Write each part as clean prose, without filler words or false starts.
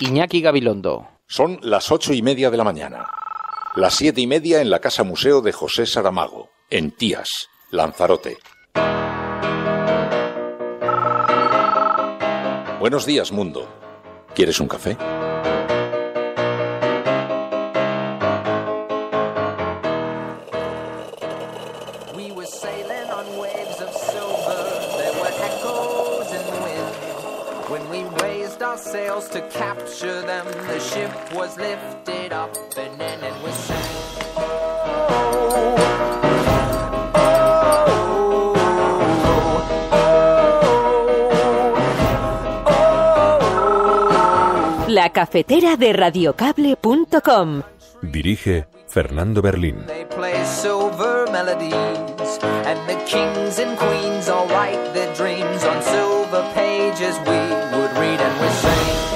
Iñaki Gabilondo. Son las 8:30 de la mañana. Las 7:30 en la Casa Museo de José Saramago, en Tías, Lanzarote. Buenos días, mundo. ¿Quieres un café? Sails to capture them, the ship was lifted up and then it was sank. La cafetera de radiocable.com. Dirige Fernando Berlín. They play silver melodies and the kings and queens all write their dreams on silver pages we would read and we sing.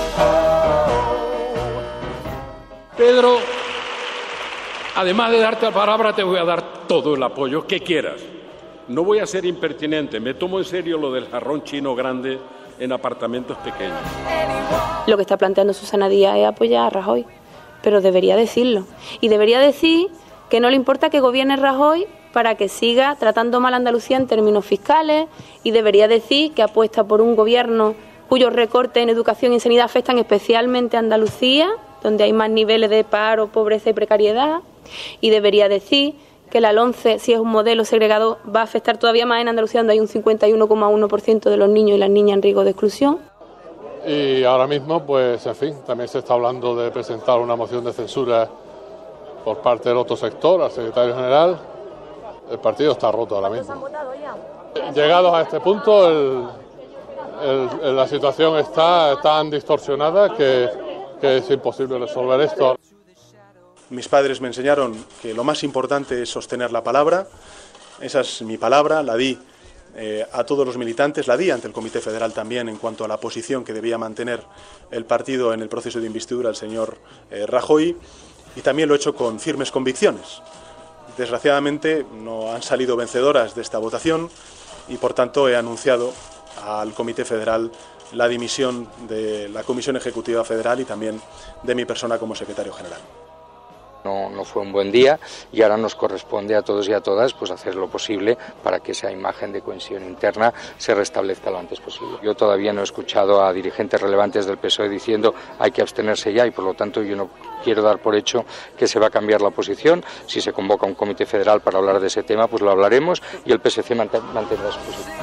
Pedro, además de darte la palabra, te voy a dar todo el apoyo que quieras. No voy a ser impertinente, me tomo en serio lo del jarrón chino grande en apartamentos pequeños. Lo que está planteando Susana Díaz es apoyar a Rajoy, pero debería decirlo. Y debería decir que no le importa que gobierne Rajoy para que siga tratando mal a Andalucía en términos fiscales, y debería decir que apuesta por un gobierno cuyos recortes en educación y sanidad afectan especialmente a Andalucía, donde hay más niveles de paro, pobreza y precariedad, y debería decir que la LOMCE, si es un modelo segregado, va a afectar todavía más en Andalucía, donde hay un 51,1% de los niños y las niñas en riesgo de exclusión. Y ahora mismo, pues, en fin, también se está hablando de presentar una moción de censura por parte del otro sector, al secretario general. El partido está roto ahora mismo. Llegados a este punto, la situación está tan distorsionada que es imposible resolver esto. Mis padres me enseñaron que lo más importante es sostener la palabra. Esa es mi palabra, la di a todos los militantes, la di ante el Comité Federal también en cuanto a la posición que debía mantener el partido en el proceso de investidura del señor Rajoy, y también lo he hecho con firmes convicciones. Desgraciadamente no han salido vencedoras de esta votación y por tanto he anunciado al Comité Federal la dimisión de la Comisión Ejecutiva Federal y también de mi persona como secretario general. No fue un buen día y ahora nos corresponde a todos y a todas pues hacer lo posible para que esa imagen de cohesión interna se restablezca lo antes posible. Yo todavía no he escuchado a dirigentes relevantes del PSOE diciendo hay que abstenerse ya, y por lo tanto yo no quiero dar por hecho que se va a cambiar la posición. Si se convoca un comité federal para hablar de ese tema, pues lo hablaremos y el PSC mantendrá su posición.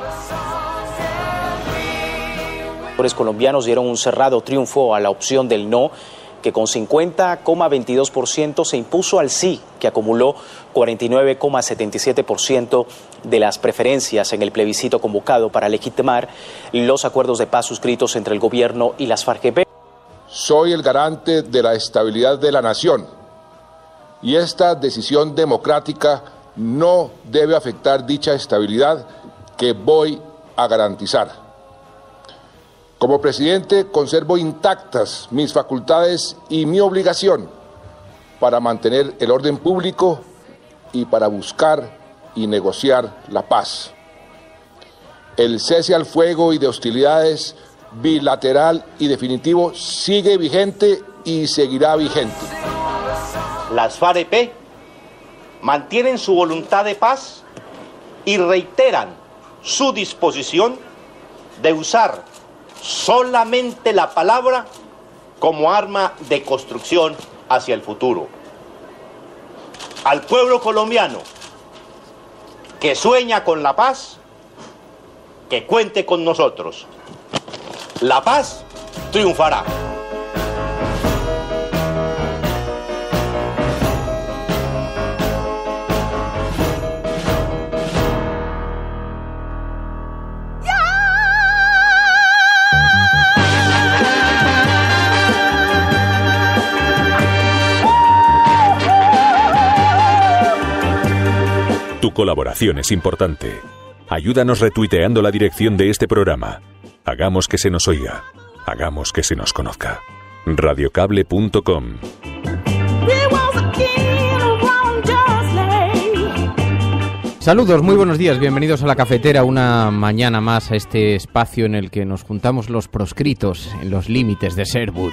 Los colombianos dieron un cerrado triunfo a la opción del no, que con 50,22% se impuso al sí, que acumuló 49,77% de las preferencias en el plebiscito convocado para legitimar los acuerdos de paz suscritos entre el gobierno y las FARC-EP. Soy el garante de la estabilidad de la nación y esta decisión democrática no debe afectar dicha estabilidad que voy a garantizar. Como presidente, conservo intactas mis facultades y mi obligación para mantener el orden público y para buscar y negociar la paz. El cese al fuego y de hostilidades bilateral y definitivo sigue vigente y seguirá vigente. Las FARC-EP mantienen su voluntad de paz y reiteran su disposición de usar solamente la palabra como arma de construcción hacia el futuro. Al pueblo colombiano que sueña con la paz, que cuente con nosotros. La paz triunfará. Tu colaboración es importante. Ayúdanos retuiteando la dirección de este programa. Hagamos que se nos oiga. Hagamos que se nos conozca. Radiocable.com. Saludos, muy buenos días, bienvenidos a La Cafetera, una mañana más a este espacio en el que nos juntamos los proscritos en los límites de Sherwood.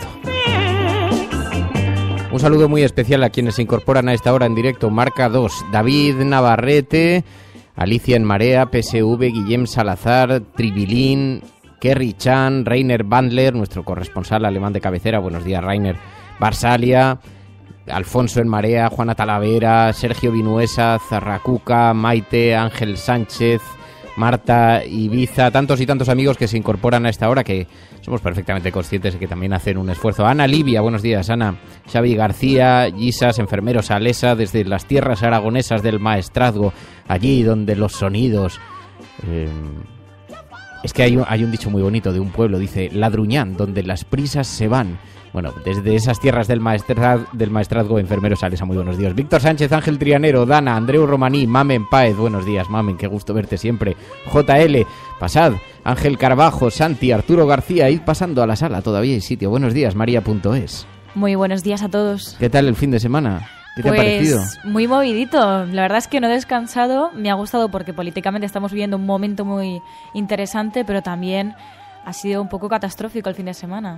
Un saludo muy especial a quienes se incorporan a esta hora en directo. Marca 2, David Navarrete, Alicia en Marea, PSV, Guillem Salazar, Tribilín, Kerry Chan, Rainer Bandler, nuestro corresponsal alemán de cabecera. Buenos días, Rainer. Barsalia, Alfonso en Marea, Juana Talavera, Sergio Vinuesa, Zarracuca, Maite, Ángel Sánchez, Marta Ibiza, tantos y tantos amigos que se incorporan a esta hora, que somos perfectamente conscientes de que también hacen un esfuerzo. Ana Livia, buenos días, Ana. Xavi García, Gisas, enfermeros Alesa, desde las tierras aragonesas del Maestrazgo, allí donde los sonidos... Es que hay un dicho muy bonito de un pueblo, dice, Ladruñán, donde las prisas se van. Bueno, desde esas tierras del Maestrazgo, enfermeros Alesa, muy buenos días. Víctor Sánchez, Ángel Trianero, Dana, Andreu Romaní, Mamen Páez, buenos días, Mamen, qué gusto verte siempre. JL, pasad, Ángel Carvajo, Santi, Arturo García, id pasando a la sala, todavía hay sitio. Buenos días, María.es. Muy buenos días a todos. ¿Qué tal el fin de semana? ¿Qué te ha parecido? Muy movidito, la verdad es que no he descansado, me ha gustado porque políticamente estamos viviendo un momento muy interesante, pero también ha sido un poco catastrófico el fin de semana.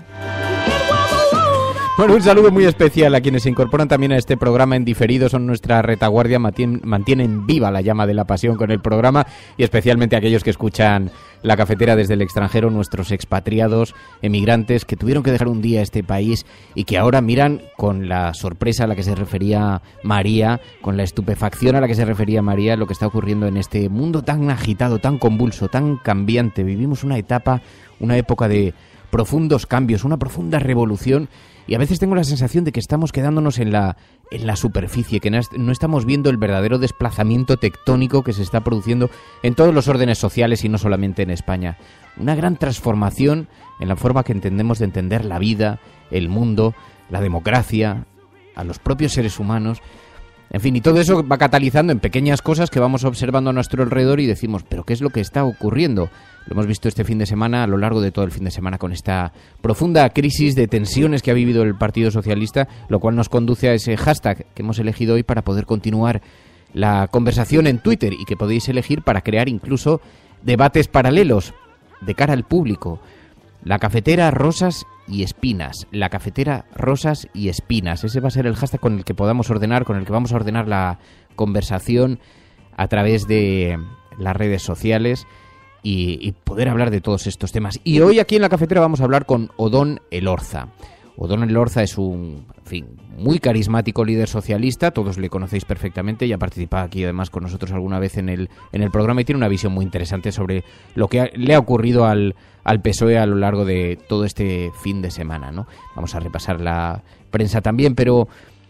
Bueno, un saludo muy especial a quienes se incorporan también a este programa en diferido, son nuestra retaguardia, mantienen viva la llama de la pasión con el programa, y especialmente a aquellos que escuchan La Cafetera desde el extranjero, nuestros expatriados, emigrantes que tuvieron que dejar un día este país y que ahora miran con la sorpresa a la que se refería María, con la estupefacción a la que se refería María, lo que está ocurriendo en este mundo tan agitado, tan convulso, tan cambiante. Vivimos una época de profundos cambios, una profunda revolución. Y a veces tengo la sensación de que estamos quedándonos en la superficie, que no estamos viendo el verdadero desplazamiento tectónico que se está produciendo en todos los órdenes sociales y no solamente en España. Una gran transformación en la forma que entendemos de entender la vida, el mundo, la democracia, a los propios seres humanos. En fin, y todo eso va catalizando en pequeñas cosas que vamos observando a nuestro alrededor y decimos, ¿pero qué es lo que está ocurriendo? Lo hemos visto este fin de semana, a lo largo de todo el fin de semana, con esta profunda crisis de tensiones que ha vivido el Partido Socialista, lo cual nos conduce a ese hashtag que hemos elegido hoy para poder continuar la conversación en Twitter y que podéis elegir para crear incluso debates paralelos de cara al público. La Cafetera, Rosas y Espinas. La Cafetera, Rosas y Espinas. Ese va a ser el hashtag con el que podamos ordenar, con el que vamos a ordenar la conversación a través de las redes sociales y poder hablar de todos estos temas. Y hoy aquí en La Cafetera vamos a hablar con Odón Elorza. Odón Elorza es un, muy carismático líder socialista, todos le conocéis perfectamente y ha participado aquí además con nosotros alguna vez en el programa y tiene una visión muy interesante sobre lo que le ha ocurrido al PSOE a lo largo de todo este fin de semana, ¿no? Vamos a repasar la prensa también, pero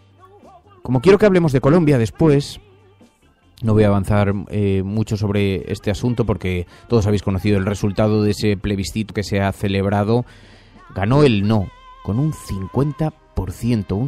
como quiero que hablemos de Colombia después, no voy a avanzar mucho sobre este asunto porque todos habéis conocido el resultado de ese plebiscito que se ha celebrado. Ganó el no, con un 50%, un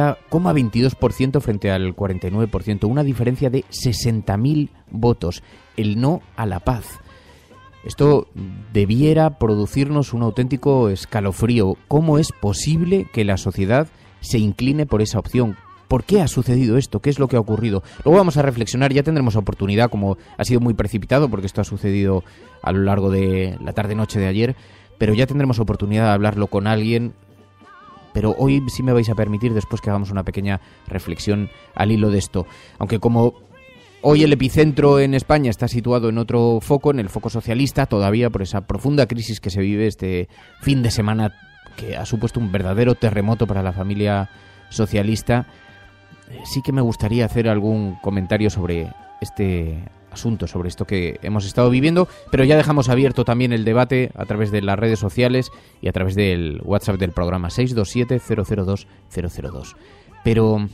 50,22% frente al 49%, una diferencia de 60.000 votos. El no a la paz. Esto debiera producirnos un auténtico escalofrío. ¿Cómo es posible que la sociedad se incline por esa opción? ¿Por qué ha sucedido esto? ¿Qué es lo que ha ocurrido? Luego vamos a reflexionar, ya tendremos oportunidad, como ha sido muy precipitado, porque esto ha sucedido a lo largo de la tarde-noche de ayer, pero ya tendremos oportunidad de hablarlo con alguien. Pero hoy sí me vais a permitir, después que hagamos una pequeña reflexión al hilo de esto. Aunque como hoy el epicentro en España está situado en otro foco, en el foco socialista, todavía por esa profunda crisis que se vive este fin de semana, que ha supuesto un verdadero terremoto para la familia socialista, sí que me gustaría hacer algún comentario sobre este asunto, sobre esto que hemos estado viviendo, pero ya dejamos abierto también el debate a través de las redes sociales y a través del WhatsApp del programa 627-002-002. Pero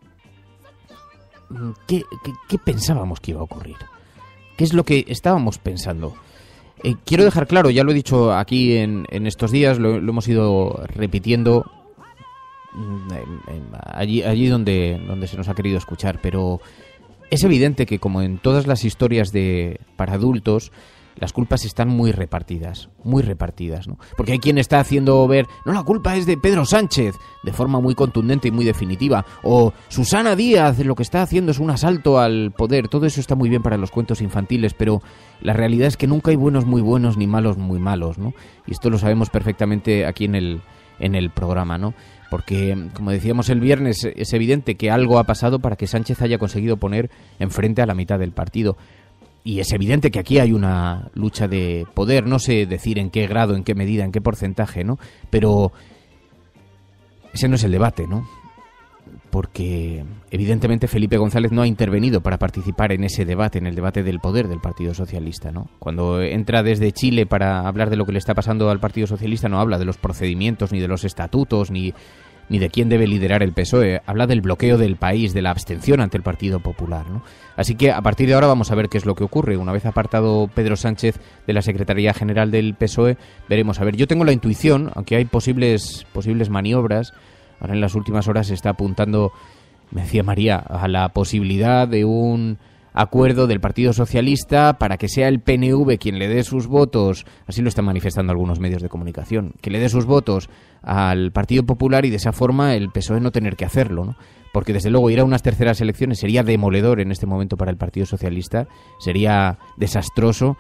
¿qué pensábamos que iba a ocurrir? ¿Qué es lo que estábamos pensando? Quiero dejar claro, ya lo he dicho aquí en estos días, lo hemos ido repitiendo allí donde se nos ha querido escuchar, pero es evidente que, como en todas las historias para adultos, las culpas están muy repartidas, ¿no? Porque hay quien está haciendo ver, no, la culpa es de Pedro Sánchez, de forma muy contundente y muy definitiva, o Susana Díaz, lo que está haciendo es un asalto al poder. Todo eso está muy bien para los cuentos infantiles, pero la realidad es que nunca hay buenos muy buenos ni malos muy malos, ¿no? Y esto lo sabemos perfectamente aquí en el programa, ¿no? Porque, como decíamos el viernes, es evidente que algo ha pasado para que Sánchez haya conseguido poner enfrente a la mitad del partido. Y es evidente que aquí hay una lucha de poder, no sé decir en qué grado, en qué medida, en qué porcentaje, ¿no? Pero ese no es el debate, ¿no? Porque evidentemente Felipe González no ha intervenido para participar en ese debate, en el debate del poder del Partido Socialista, ¿no? Cuando entra desde Chile para hablar de lo que le está pasando al Partido Socialista, no habla de los procedimientos, ni de los estatutos, ni de quién debe liderar el PSOE. Habla del bloqueo del país, de la abstención ante el Partido Popular, ¿no? Así que a partir de ahora vamos a ver qué es lo que ocurre. Una vez apartado Pedro Sánchez de la Secretaría General del PSOE, veremos. A ver, yo tengo la intuición, aunque hay posibles maniobras, ahora en las últimas horas se está apuntando, me decía María, a la posibilidad de un acuerdo del Partido Socialista para que sea el PNV quien le dé sus votos, así lo están manifestando algunos medios de comunicación, que le dé sus votos al Partido Popular y de esa forma el PSOE no tener que hacerlo, ¿no? Porque desde luego ir a unas terceras elecciones sería demoledor en este momento para el Partido Socialista, sería desastroso.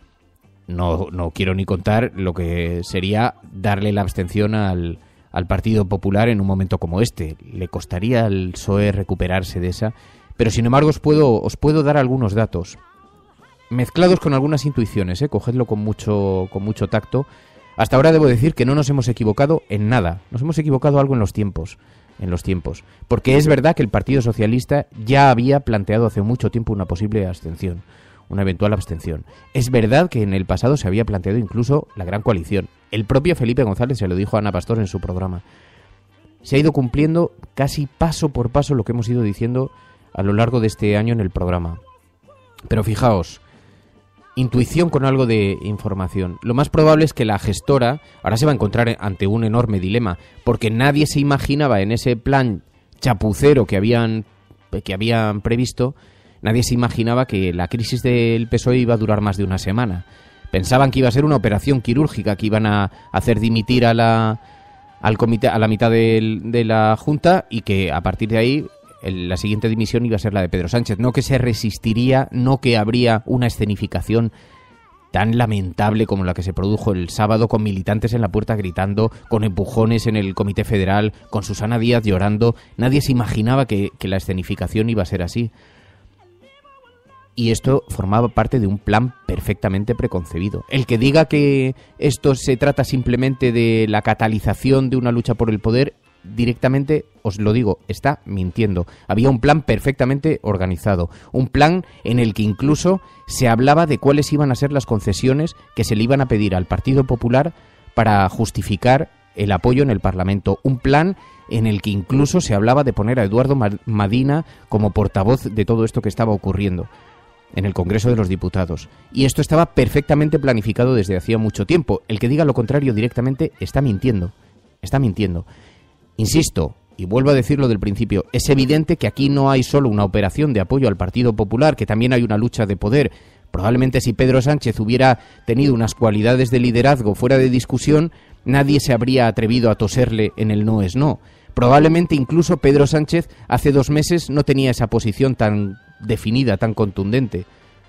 No quiero ni contar lo que sería darle la abstención al Partido Popular en un momento como este. Le costaría al PSOE recuperarse de esa. Pero sin embargo os puedo dar algunos datos mezclados con algunas intuiciones, cogedlo con mucho tacto. Hasta ahora debo decir que no nos hemos equivocado en nada. Nos hemos equivocado algo en los tiempos. Porque es verdad que el Partido Socialista ya había planteado hace mucho tiempo una posible abstención, una eventual abstención. Es verdad que en el pasado se había planteado incluso la gran coalición. El propio Felipe González se lo dijo a Ana Pastor en su programa. Se ha ido cumpliendo casi paso por paso lo que hemos ido diciendo a lo largo de este año en el programa. Pero fijaos, intuición con algo de información. Lo más probable es que la gestora ahora se va a encontrar ante un enorme dilema, porque nadie se imaginaba en ese plan chapucero que habían previsto, nadie se imaginaba que la crisis del PSOE iba a durar más de una semana. Pensaban que iba a ser una operación quirúrgica, que iban a hacer dimitir al comité, a la mitad de la Junta, y que a partir de ahí la siguiente dimisión iba a ser la de Pedro Sánchez. No que se resistiría, no que habría una escenificación tan lamentable como la que se produjo el sábado, con militantes en la puerta gritando, con empujones en el Comité Federal, con Susana Díaz llorando. Nadie se imaginaba que la escenificación iba a ser así. Y esto formaba parte de un plan perfectamente preconcebido. El que diga que esto se trata simplemente de la catalización de una lucha por el poder, directamente, os lo digo, está mintiendo. Había un plan perfectamente organizado, un plan en el que incluso se hablaba de cuáles iban a ser las concesiones que se le iban a pedir al Partido Popular para justificar el apoyo en el Parlamento, un plan en el que incluso se hablaba de poner a Eduardo Madina como portavoz de todo esto que estaba ocurriendo en el Congreso de los Diputados. Y esto estaba perfectamente planificado desde hacía mucho tiempo. El que diga lo contrario directamente está mintiendo. Está mintiendo. Insisto, y vuelvo a decirlo del principio, es evidente que aquí no hay solo una operación de apoyo al Partido Popular, que también hay una lucha de poder. Probablemente si Pedro Sánchez hubiera tenido unas cualidades de liderazgo fuera de discusión, nadie se habría atrevido a toserle en el no es no. Probablemente incluso Pedro Sánchez hace 2 meses no tenía esa posición tan definida, tan contundente.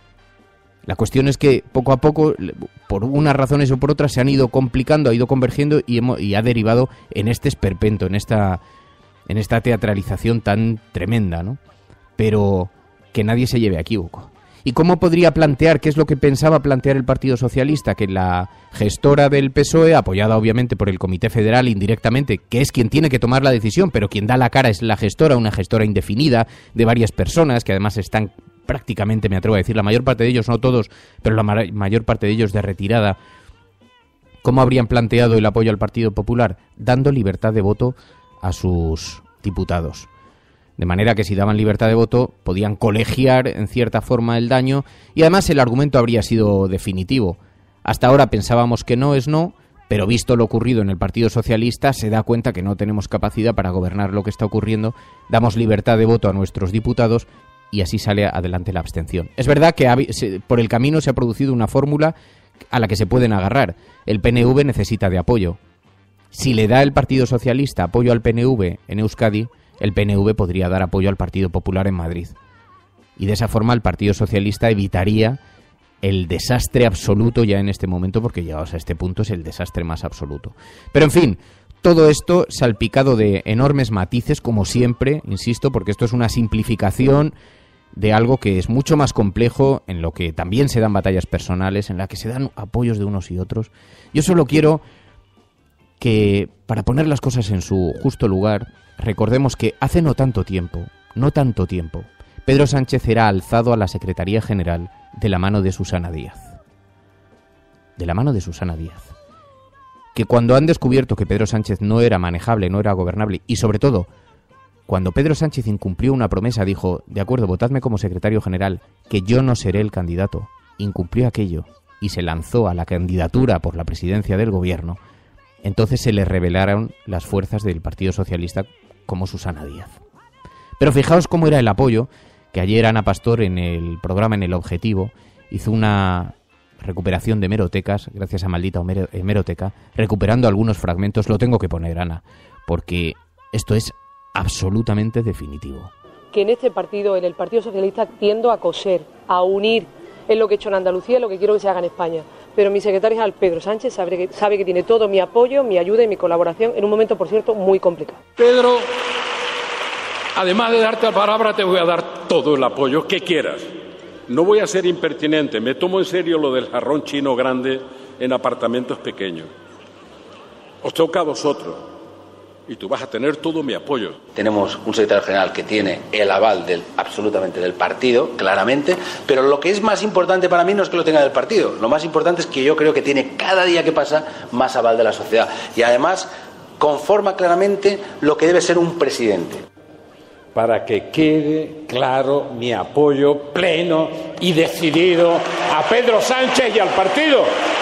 La cuestión es que poco a poco, por unas razones o por otras, se han ido complicando, ha ido convergiendo y ha derivado en este esperpento, en esta teatralización tan tremenda, ¿no? Pero que nadie se lleve a equívoco. ¿Y cómo podría plantear, qué es lo que pensaba plantear el Partido Socialista? Que la gestora del PSOE, apoyada obviamente por el Comité Federal indirectamente, que es quien tiene que tomar la decisión, pero quien da la cara es la gestora, una gestora indefinida de varias personas, que además están prácticamente, me atrevo a decir, la mayor parte de ellos, no todos, pero la mayor parte de ellos de retirada. ¿Cómo habrían planteado el apoyo al Partido Popular? Dando libertad de voto a sus diputados. De manera que si daban libertad de voto podían colegiar en cierta forma el daño, y además el argumento habría sido definitivo. Hasta ahora pensábamos que no es no, pero visto lo ocurrido en el Partido Socialista se da cuenta que no tenemos capacidad para gobernar lo que está ocurriendo, damos libertad de voto a nuestros diputados y así sale adelante la abstención. Es verdad que por el camino se ha producido una fórmula a la que se pueden agarrar. El PNV necesita de apoyo. Si le da el Partido Socialista apoyo al PNV en Euskadi, el PNV podría dar apoyo al Partido Popular en Madrid. Y de esa forma el Partido Socialista evitaría el desastre absoluto ya en este momento, porque llegados a este punto es el desastre más absoluto. Pero en fin, todo esto salpicado de enormes matices, como siempre, insisto, porque esto es una simplificación de algo que es mucho más complejo, en lo que también se dan batallas personales, en la que se dan apoyos de unos y otros. Yo solo quiero que, para poner las cosas en su justo lugar, recordemos que hace no tanto tiempo, Pedro Sánchez era alzado a la Secretaría General de la mano de Susana Díaz. Que cuando han descubierto que Pedro Sánchez no era manejable, no era gobernable, y sobre todo, cuando Pedro Sánchez incumplió una promesa, dijo, de acuerdo, votadme como secretario general, que yo no seré el candidato, incumplió aquello y se lanzó a la candidatura por la presidencia del gobierno, entonces se le rebelaron las fuerzas del Partido Socialista como Susana Díaz. Pero fijaos cómo era el apoyo, que ayer Ana Pastor en el programa En el Objetivo hizo una recuperación de hemerotecas, gracias a Maldita Hemeroteca, recuperando algunos fragmentos. Lo tengo que poner, Ana, porque esto es absolutamente definitivo. Que en este partido, en el Partido Socialista, tiendo a coser, a unir. Es lo que he hecho en Andalucía, es lo que quiero que se haga en España. Pero mi secretario general, Pedro Sánchez, sabe que tiene todo mi apoyo, mi ayuda y mi colaboración en un momento, por cierto, muy complicado. Pedro, además de darte la palabra, te voy a dar todo el apoyo que quieras. No voy a ser impertinente, me tomo en serio lo del jarrón chino grande en apartamentos pequeños. Os toca a vosotros y tú vas a tener todo mi apoyo. Tenemos un secretario general que tiene el aval absolutamente del partido, claramente, pero lo que es más importante para mí no es que lo tenga del partido, lo más importante es que yo creo que tiene cada día que pasa más aval de la sociedad y además conforma claramente lo que debe ser un presidente. Para que quede claro mi apoyo pleno y decidido a Pedro Sánchez y al partido.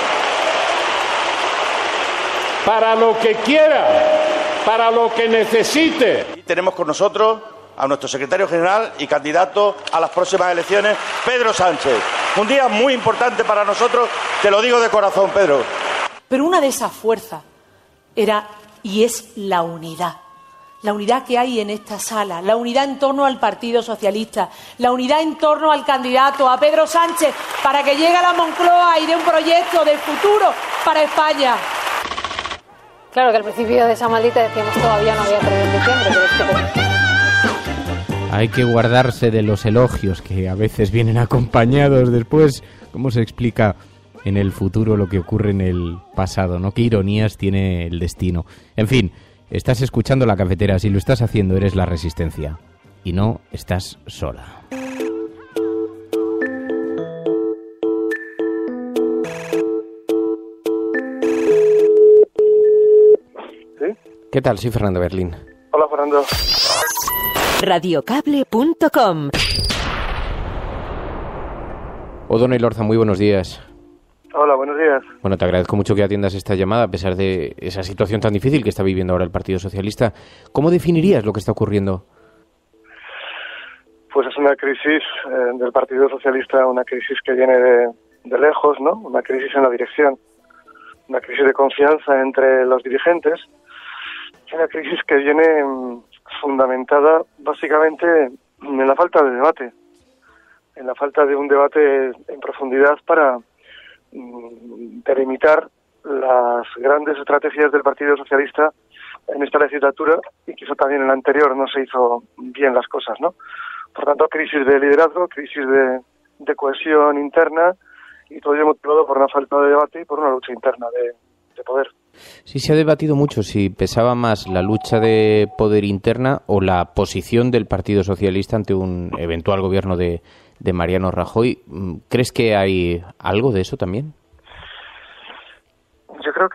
Para lo que quiera, para lo que necesite. Tenemos con nosotros a nuestro secretario general y candidato a las próximas elecciones, Pedro Sánchez. Un día muy importante para nosotros, te lo digo de corazón, Pedro. Pero una de esas fuerzas era y es la unidad. La unidad que hay en esta sala, la unidad en torno al Partido Socialista, la unidad en torno al candidato, a Pedro Sánchez, para que llegue a la Moncloa y dé un proyecto de futuro para España. Claro que al principio de esa maldita decíamos todavía no había 3 de diciembre, pero Hay que guardarse de los elogios que a veces vienen acompañados después. ¿Cómo se explica en el futuro lo que ocurre en el pasado, ¿no? Qué ironías tiene el destino. En fin, estás escuchando La Cafetera. Si lo estás haciendo, eres la Resistencia. Y no estás sola. ¿Sí? ¿Qué tal? Soy Fernando Berlín. Hola, Fernando. Radiocable.com. O'Donnell Orza, muy buenos días. Hola, buenos días. Bueno, te agradezco mucho que atiendas esta llamada a pesar de esa situación tan difícil que está viviendo ahora el Partido Socialista. ¿Cómo definirías lo que está ocurriendo? Pues es una crisis del Partido Socialista, una crisis que viene de lejos, ¿no? Una crisis en la dirección, una crisis de confianza entre los dirigentes, una crisis que viene fundamentada básicamente en la falta de debate, en la falta de un debate en profundidad para delimitar las grandes estrategias del Partido Socialista en esta legislatura y quizá también en la anterior no se hizo bien las cosas, ¿no? Por tanto, crisis de liderazgo, crisis de cohesión interna y todo ello motivado por una falta de debate y por una lucha interna de poder. Sí, se ha debatido mucho si pesaba más la lucha de poder interna o la posición del Partido Socialista ante un eventual gobierno de Mariano Rajoy. ¿Crees que hay algo de eso también? Yo creo que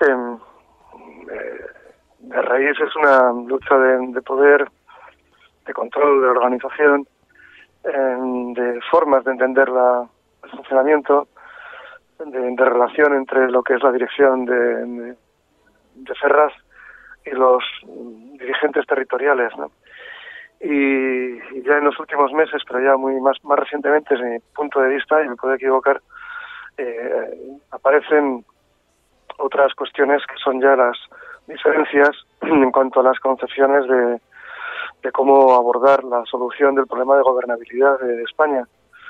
de raíz es una lucha de poder, de control, de organización, de formas de entender el funcionamiento, de relación entre lo que es la dirección de Ferraz y los dirigentes territoriales, ¿no? y ya en los últimos meses, pero ya más recientemente, desde mi punto de vista, y me puedo equivocar, aparecen otras cuestiones que son ya las diferencias en cuanto a las concepciones de cómo abordar la solución del problema de gobernabilidad de España.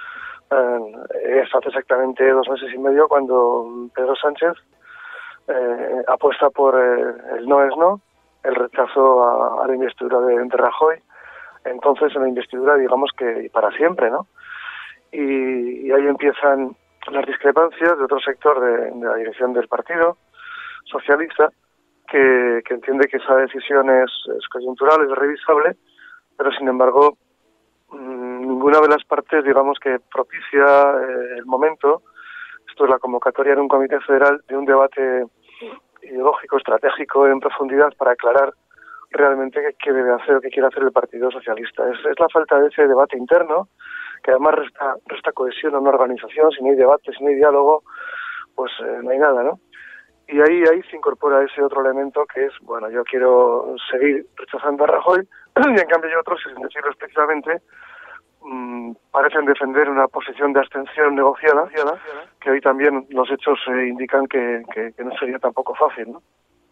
Es hace exactamente 2 meses y medio cuando Pedro Sánchez apuesta por el no es no, el rechazo a la investidura de Rajoy, entonces en la investidura digamos que para siempre, ¿no? Y ahí empiezan las discrepancias de otro sector de la dirección del Partido Socialista que entiende que esa decisión es coyuntural, es revisable, pero sin embargo ninguna de las partes digamos que propicia el momento. Esto es la convocatoria en un comité federal de un debate ideológico, estratégico en profundidad para aclarar realmente qué debe hacer o qué quiere hacer el Partido Socialista. Es la falta de ese debate interno, que además resta cohesión a una organización. Si no hay debate, si no hay diálogo, pues no hay nada, ¿no? Y ahí se incorpora ese otro elemento que es, bueno, yo quiero seguir rechazando a Rajoy, y en cambio hay otros, sin decirlo explícitamente, parecen defender una posición de abstención negociada, que hoy también los hechos indican que no sería tampoco fácil, ¿no?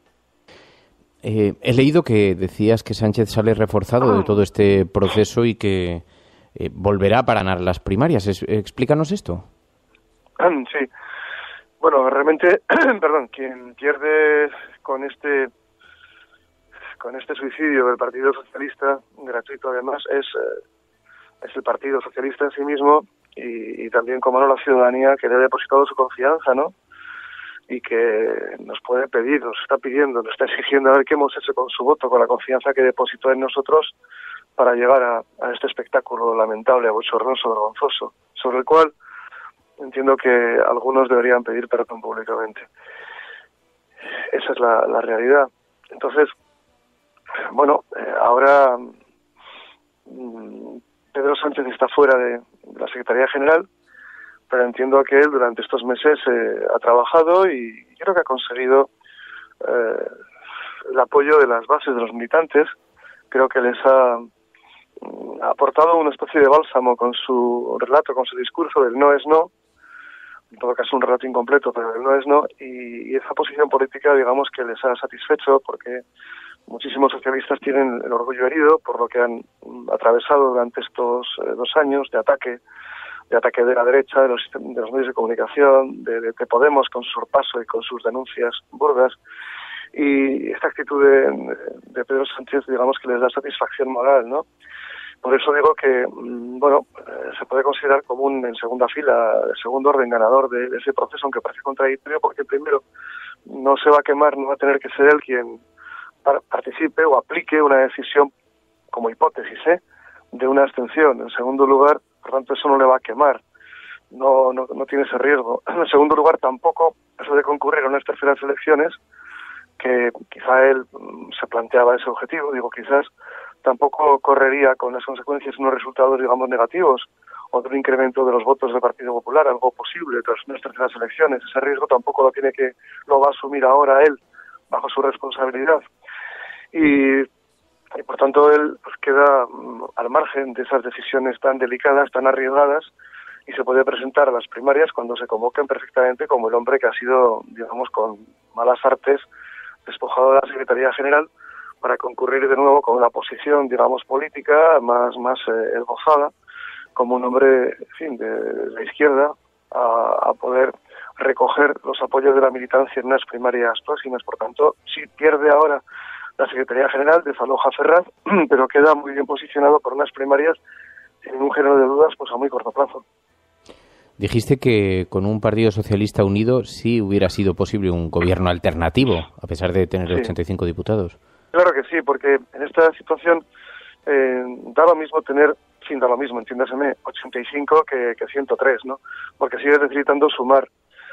He leído que decías que Sánchez sale reforzado de todo este proceso y que volverá para ganar las primarias. Explícanos esto. Sí. Bueno, realmente, perdón, quien pierde con este suicidio del Partido Socialista, gratuito además, es el Partido Socialista en sí mismo y también, como no, la ciudadanía que le ha depositado su confianza, ¿no? Y que nos puede pedir, nos está pidiendo, nos está exigiendo a ver qué hemos hecho con su voto, con la confianza que depositó en nosotros para llegar a este espectáculo lamentable, bochornoso, vergonzoso, sobre el cual entiendo que algunos deberían pedir perdón públicamente. Esa es la realidad. Entonces, bueno, ahora Pedro Sánchez está fuera de la Secretaría General, pero entiendo que él durante estos meses ha trabajado y creo que ha conseguido el apoyo de las bases de los militantes. Creo que les ha aportado una especie de bálsamo con su relato, con su discurso del no es no, en todo caso un relato incompleto, pero el no es no, y esa posición política digamos que les ha satisfecho porque muchísimos socialistas tienen el orgullo herido por lo que han atravesado durante estos 2 años de ataque de la derecha, de los medios de comunicación, de Podemos con su sorpaso y con sus denuncias burdas. Y esta actitud de Pedro Sánchez, digamos que les da satisfacción moral, ¿no? Por eso digo que, bueno, se puede considerar como en segunda fila, de segundo orden ganador de ese proceso, aunque parece contradictorio, porque primero no se va a quemar, no va a tener que ser él quien participe o aplique una decisión como hipótesis, de una abstención. En segundo lugar, por tanto, eso no le va a quemar, no tiene ese riesgo. En segundo lugar, tampoco eso de concurrir a unas terceras elecciones, que quizá él se planteaba ese objetivo, digo quizás, tampoco correría con las consecuencias unos resultados, digamos, negativos, o de un incremento de los votos del Partido Popular, algo posible tras unas terceras elecciones. Ese riesgo tampoco lo va a asumir ahora él, bajo su responsabilidad. Y por tanto él pues queda al margen de esas decisiones tan delicadas, tan arriesgadas, y se puede presentar a las primarias cuando se convoquen perfectamente como el hombre que ha sido, digamos, con malas artes, despojado de la Secretaría General para concurrir de nuevo con una posición, digamos, política más esbozada, como un hombre, en fin, de la izquierda, a poder recoger los apoyos de la militancia en unas primarias próximas. Por tanto, sí pierde ahora la Secretaría General, desaloja a Ferraz, pero queda muy bien posicionado por unas primarias sin ningún género de dudas, pues a muy corto plazo. Dijiste que con un Partido Socialista unido sí hubiera sido posible un gobierno alternativo, a pesar de tener 85 diputados. Claro que sí, porque en esta situación da lo mismo tener, sin da lo mismo, entiéndaseme, 85 que 103, ¿no? Porque sigue necesitando sumar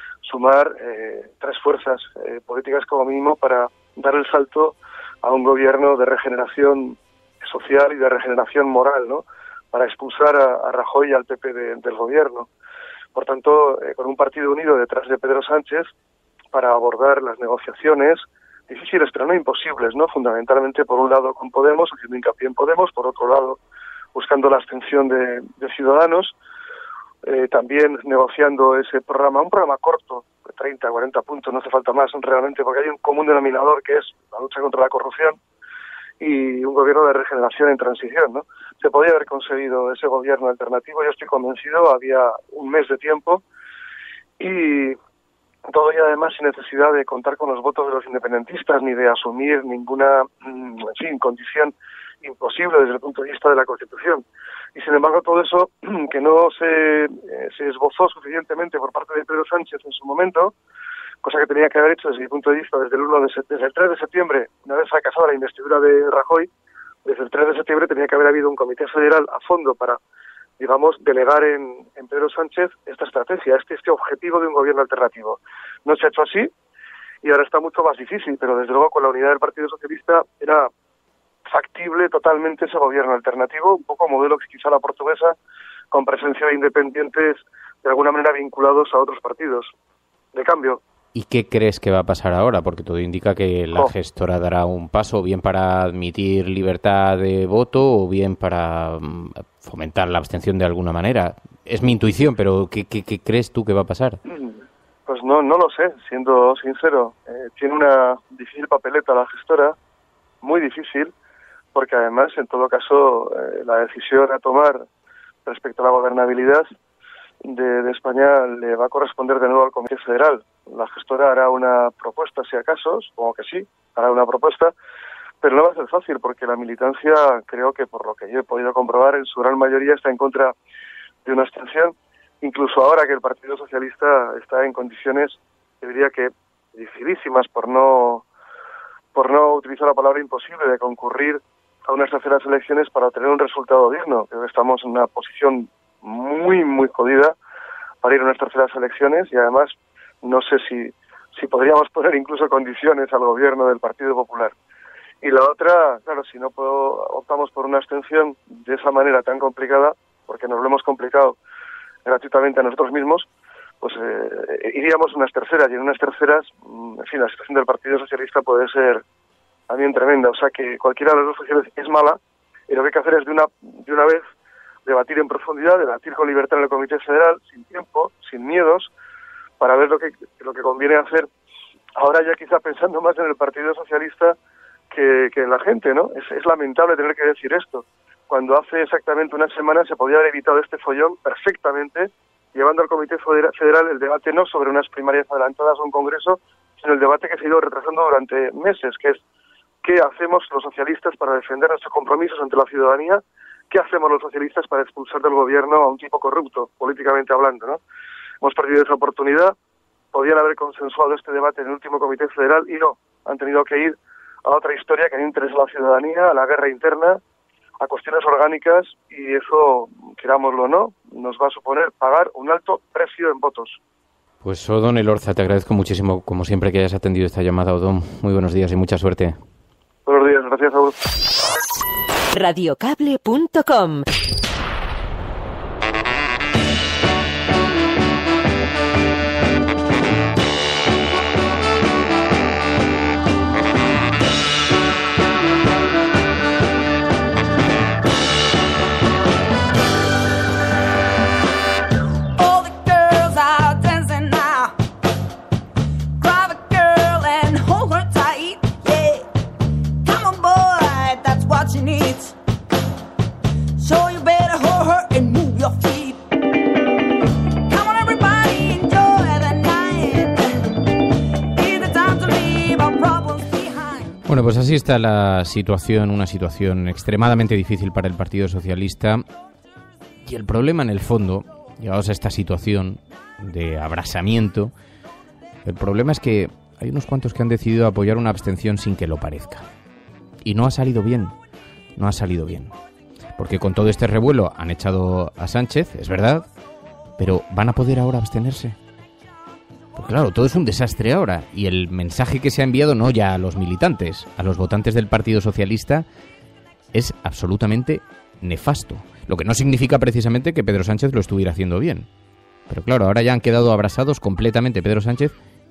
3 fuerzas políticas como mínimo para dar el salto a un gobierno de regeneración social y de regeneración moral, ¿no? Para expulsar a Rajoy y al PP del gobierno. Por tanto, con un partido unido detrás de Pedro Sánchez para abordar las negociaciones difíciles pero no imposibles, ¿no? Fundamentalmente, por un lado, con Podemos, haciendo hincapié en Podemos, por otro lado, buscando la abstención de Ciudadanos, también negociando ese programa, un programa corto, de 30, 40 puntos, no hace falta más realmente, porque hay un común denominador que es la lucha contra la corrupción y un gobierno de regeneración en transición, ¿no? Se podía haber conseguido ese gobierno alternativo, yo estoy convencido, había un mes de tiempo y todo ello además sin necesidad de contar con los votos de los independentistas ni de asumir ninguna, condición imposible desde el punto de vista de la Constitución. Y sin embargo todo eso que no se esbozó suficientemente por parte de Pedro Sánchez en su momento, cosa que tenía que haber hecho desde mi punto de vista desde el 3 de septiembre, una vez fracasada la investidura de Rajoy, desde el 3 de septiembre tenía que haber habido un comité federal a fondo para, digamos, delegar en Pedro Sánchez esta estrategia, este objetivo de un gobierno alternativo. No se ha hecho así y ahora está mucho más difícil, pero desde luego con la unidad del Partido Socialista era factible totalmente ese gobierno alternativo, un poco modelo que quizá la portuguesa, con presencia de independientes de alguna manera vinculados a otros partidos. De cambio. ¿Y qué crees que va a pasar ahora? Porque todo indica que la gestora dará un paso, bien para admitir libertad de voto o bien para fomentar la abstención de alguna manera. Es mi intuición, pero ¿qué crees tú que va a pasar? Pues no lo sé, siendo sincero. Tiene una difícil papeleta la gestora, muy difícil, porque además, en todo caso, la decisión a tomar respecto a la gobernabilidad de España le va a corresponder de nuevo al Comité Federal. La gestora hará una propuesta, si acaso, supongo que sí, hará una propuesta, pero no va a ser fácil porque la militancia, creo que por lo que yo he podido comprobar, en su gran mayoría está en contra de una abstención, incluso ahora que el Partido Socialista está en condiciones, yo diría que dificilísimas, por no utilizar la palabra imposible, de concurrir a unas terceras elecciones para obtener un resultado digno. Creo que estamos en una posición muy, muy jodida para ir a unas terceras elecciones y además no sé si podríamos poner incluso condiciones al gobierno del Partido Popular. Y la otra, claro, si no optamos por una abstención de esa manera tan complicada, porque nos lo hemos complicado gratuitamente a nosotros mismos, pues iríamos a unas terceras, y en unas terceras, en fin, la situación del Partido Socialista puede ser también tremenda. O sea que cualquiera de las dos opciones es mala, y lo que hay que hacer es de una vez debatir en profundidad, debatir con libertad en el Comité Federal, sin tiempo, sin miedos, para ver lo que conviene hacer. Ahora ya quizá pensando más en el Partido Socialista que en la gente, ¿no? Es lamentable tener que decir esto, cuando hace exactamente una semana se podía haber evitado este follón perfectamente, llevando al Comité Federal el debate no sobre unas primarias adelantadas o un congreso, sino el debate que se ha ido retrasando durante meses, que es ¿qué hacemos los socialistas para defender nuestros compromisos ante la ciudadanía? ¿Qué hacemos los socialistas para expulsar del gobierno a un tipo corrupto, políticamente hablando, ¿no? Hemos perdido esa oportunidad, podían haber consensuado este debate en el último Comité Federal y no, han tenido que ir a otra historia que no interesa a la ciudadanía, a la guerra interna, a cuestiones orgánicas, y eso, querámoslo o no, nos va a suponer pagar un alto precio en votos. Pues Odón Elorza, te agradezco muchísimo, como siempre, que hayas atendido esta llamada, Odón. Muy buenos días y mucha suerte. Buenos días, gracias a vos. Radiocable.com Bueno, pues así está la situación, una situación extremadamente difícil para el Partido Socialista. Y el problema en el fondo, llegados a esta situación de abrasamiento, el problema es que hay unos cuantos que han decidido apoyar una abstención sin que lo parezca. Y no ha salido bien, no ha salido bien. Porque con todo este revuelo han echado a Sánchez, es verdad, pero ¿van a poder ahora abstenerse? Pues claro, todo es un desastre ahora, y el mensaje que se ha enviado no ya a los militantes, a los votantes del Partido Socialista, es absolutamente nefasto. Lo que no significa precisamente que Pedro Sánchez lo estuviera haciendo bien. Pero claro, ahora ya han quedado abrasados completamente Pedro Sánchez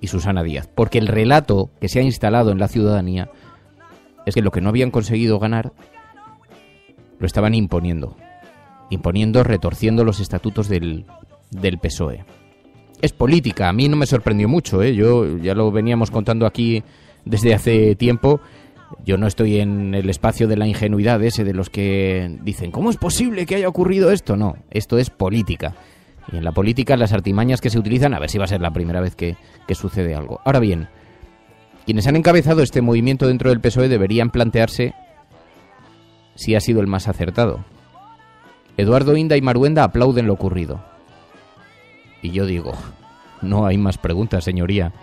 y Susana Díaz, porque el relato que se ha instalado en la ciudadanía es que lo que no habían conseguido ganar lo estaban imponiendo, retorciendo los estatutos del PSOE. Es política, a mí no me sorprendió mucho, yo ya lo veníamos contando aquí desde hace tiempo. Yo no estoy en el espacio de la ingenuidad ese de los que dicen ¿cómo es posible que haya ocurrido esto? No, esto es política. Y en la política las artimañas que se utilizan, a ver si va a ser la primera vez que sucede algo. Ahora bien, quienes han encabezado este movimiento dentro del PSOE deberían plantearse si ha sido el más acertado. Eduardo Inda y Maruenda aplauden lo ocurrido. Y yo digo, no hay más preguntas, señoría.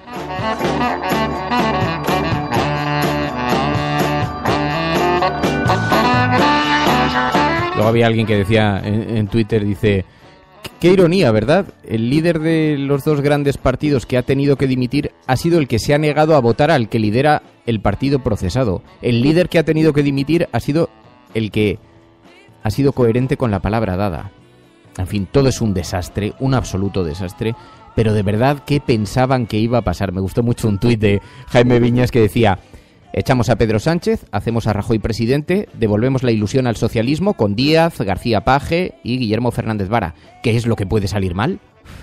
Luego había alguien que decía en Twitter, dice, qué ironía, ¿verdad? El líder de los dos grandes partidos que ha tenido que dimitir ha sido el que se ha negado a votar al que lidera el partido procesado. El líder que ha tenido que dimitir ha sido el que ha sido coherente con la palabra dada. En fin, todo es un desastre, un absoluto desastre. Pero de verdad, ¿qué pensaban que iba a pasar? Me gustó mucho un tuit de Jaime Viñas que decía: echamos a Pedro Sánchez, hacemos a Rajoy presidente, devolvemos la ilusión al socialismo con Díaz, García Page y Guillermo Fernández Vara. ¿Qué es lo que puede salir mal?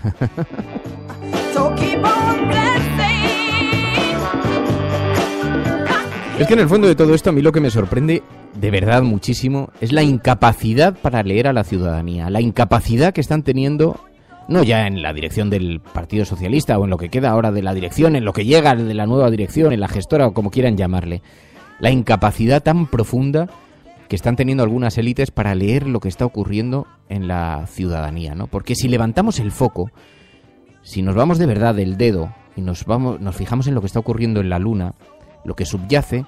Es que en el fondo de todo esto a mí lo que me sorprende de verdad muchísimo es la incapacidad para leer a la ciudadanía, la incapacidad que están teniendo, no ya en la dirección del Partido Socialista o en lo que queda ahora de la dirección, en lo que llega de la nueva dirección, en la gestora o como quieran llamarle, la incapacidad tan profunda que están teniendo algunas élites para leer lo que está ocurriendo en la ciudadanía, ¿no? Porque si levantamos el foco, si nos vamos de verdad del dedo y nos fijamos en lo que está ocurriendo en la luna, lo que subyace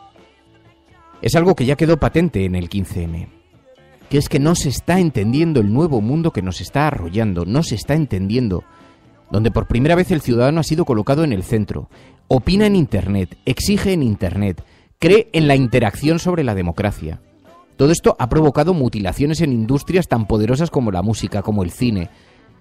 es algo que ya quedó patente en el 15M, que es que no se está entendiendo el nuevo mundo que nos está arrollando, no se está entendiendo, donde por primera vez el ciudadano ha sido colocado en el centro, opina en Internet, exige en Internet, cree en la interacción sobre la democracia. Todo esto ha provocado mutilaciones en industrias tan poderosas como la música, como el cine,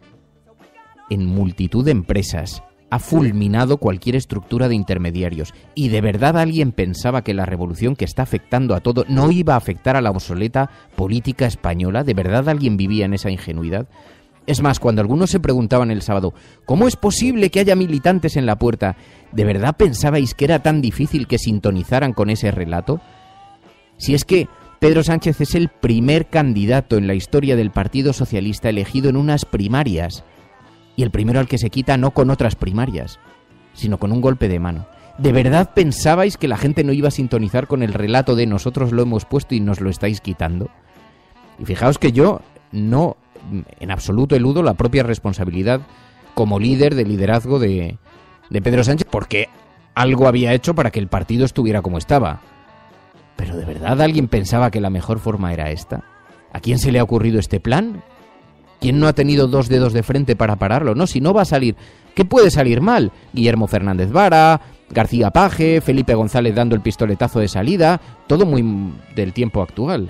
en multitud de empresas. Ha fulminado cualquier estructura de intermediarios. ¿Y de verdad alguien pensaba que la revolución que está afectando a todo no iba a afectar a la obsoleta política española? ¿De verdad alguien vivía en esa ingenuidad? Es más, cuando algunos se preguntaban el sábado, ¿cómo es posible que haya militantes en la puerta? ¿De verdad pensabais que era tan difícil que sintonizaran con ese relato? Si es que Pedro Sánchez es el primer candidato en la historia del Partido Socialista elegido en unas primarias. Y el primero al que se quita no con otras primarias, sino con un golpe de mano. ¿De verdad pensabais que la gente no iba a sintonizar con el relato de nosotros lo hemos puesto y nos lo estáis quitando? Y fijaos que yo no en absoluto eludo la propia responsabilidad como líder de liderazgo de Pedro Sánchez, porque algo había hecho para que el partido estuviera como estaba. ¿Pero de verdad alguien pensaba que la mejor forma era esta? ¿A quién se le ha ocurrido este plan? ¿Quién no ha tenido dos dedos de frente para pararlo? No, si no va a salir, ¿qué puede salir mal? Guillermo Fernández Vara, García Page, Felipe González dando el pistoletazo de salida, todo muy del tiempo actual.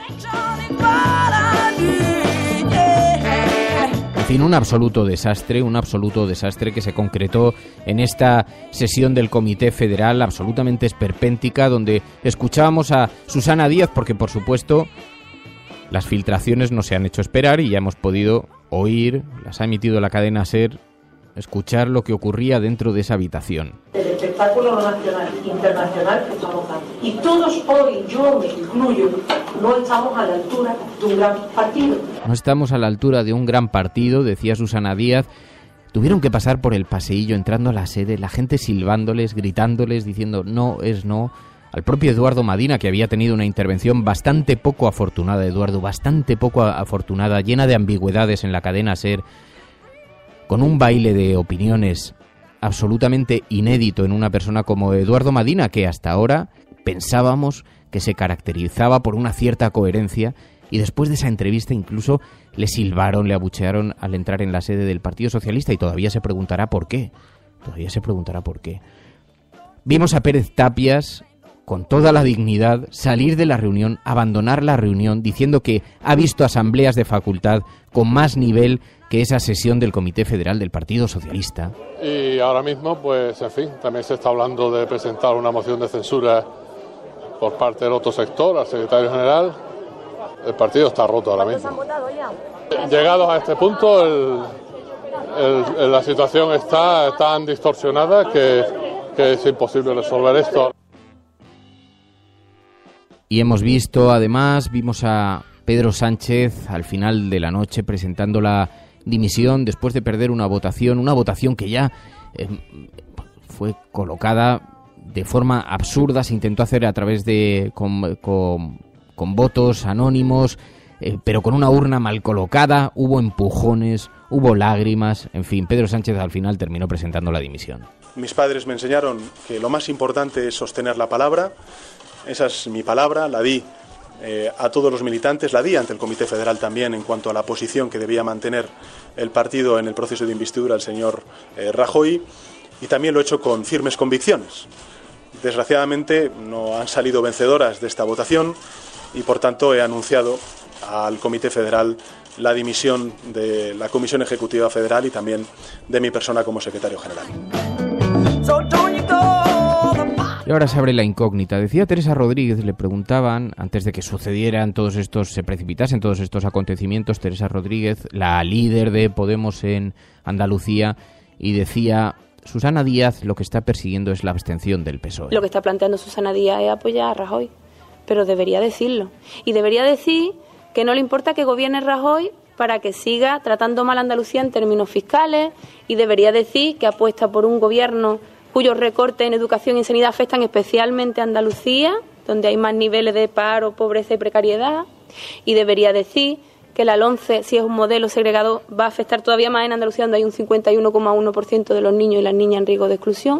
En fin, un absoluto desastre que se concretó en esta sesión del Comité Federal absolutamente esperpéntica, donde escuchábamos a Susana Díaz, porque por supuesto las filtraciones no se han hecho esperar y ya hemos podido oír, las ha emitido la cadena SER, escuchar lo que ocurría dentro de esa habitación. El espectáculo nacional e internacional que estamos dando. Y todos hoy, yo me incluyo, no estamos a la altura de un gran partido. No estamos a la altura de un gran partido, decía Susana Díaz. Tuvieron que pasar por el paseillo entrando a la sede, la gente silbándoles, gritándoles, diciendo no es no. Al propio Eduardo Madina, que había tenido una intervención bastante poco afortunada, bastante poco afortunada, llena de ambigüedades en la cadena SER, con un baile de opiniones absolutamente inédito en una persona como Eduardo Madina, que hasta ahora pensábamos que se caracterizaba por una cierta coherencia, y después de esa entrevista incluso le silbaron, le abuchearon al entrar en la sede del Partido Socialista, y todavía se preguntará por qué. Vimos a Pérez Tapias con toda la dignidad, salir de la reunión, abandonar la reunión, diciendo que ha visto asambleas de facultad con más nivel que esa sesión del Comité Federal del Partido Socialista. Y ahora mismo, pues, en fin, también se está hablando de presentar una moción de censura por parte del otro sector, al secretario general. El partido está roto ahora mismo. Llegados a este punto, la situación está tan distorsionada que es imposible resolver esto. Y vimos a Pedro Sánchez al final de la noche presentando la dimisión después de perder una votación que ya fue colocada de forma absurda. Se intentó hacer a través de con votos anónimos, pero con una urna mal colocada. Hubo empujones, hubo lágrimas, en fin, Pedro Sánchez al final terminó presentando la dimisión. Mis padres me enseñaron que lo más importante es sostener la palabra. Esa es mi palabra, la di a todos los militantes, la di ante el Comité Federal también en cuanto a la posición que debía mantener el partido en el proceso de investidura del señor Rajoy, y también lo he hecho con firmes convicciones. Desgraciadamente no han salido vencedoras de esta votación y por tanto he anunciado al Comité Federal la dimisión de la Comisión Ejecutiva Federal y también de mi persona como secretario general. Y ahora se abre la incógnita. Decía Teresa Rodríguez, le preguntaban, antes de que sucedieran se precipitasen todos estos acontecimientos, Teresa Rodríguez, la líder de Podemos en Andalucía, y decía: Susana Díaz lo que está persiguiendo es la abstención del PSOE. Lo que está planteando Susana Díaz es apoyar a Rajoy, pero debería decirlo. Y debería decir que no le importa que gobierne Rajoy para que siga tratando mal a Andalucía en términos fiscales, y debería decir que apuesta por un gobierno cuyos recortes en educación y sanidad afectan especialmente a Andalucía, donde hay más niveles de paro, pobreza y precariedad, y debería decir que la LOMCE, si es un modelo segregado, va a afectar todavía más en Andalucía, donde hay un 51,1% de los niños y las niñas en riesgo de exclusión.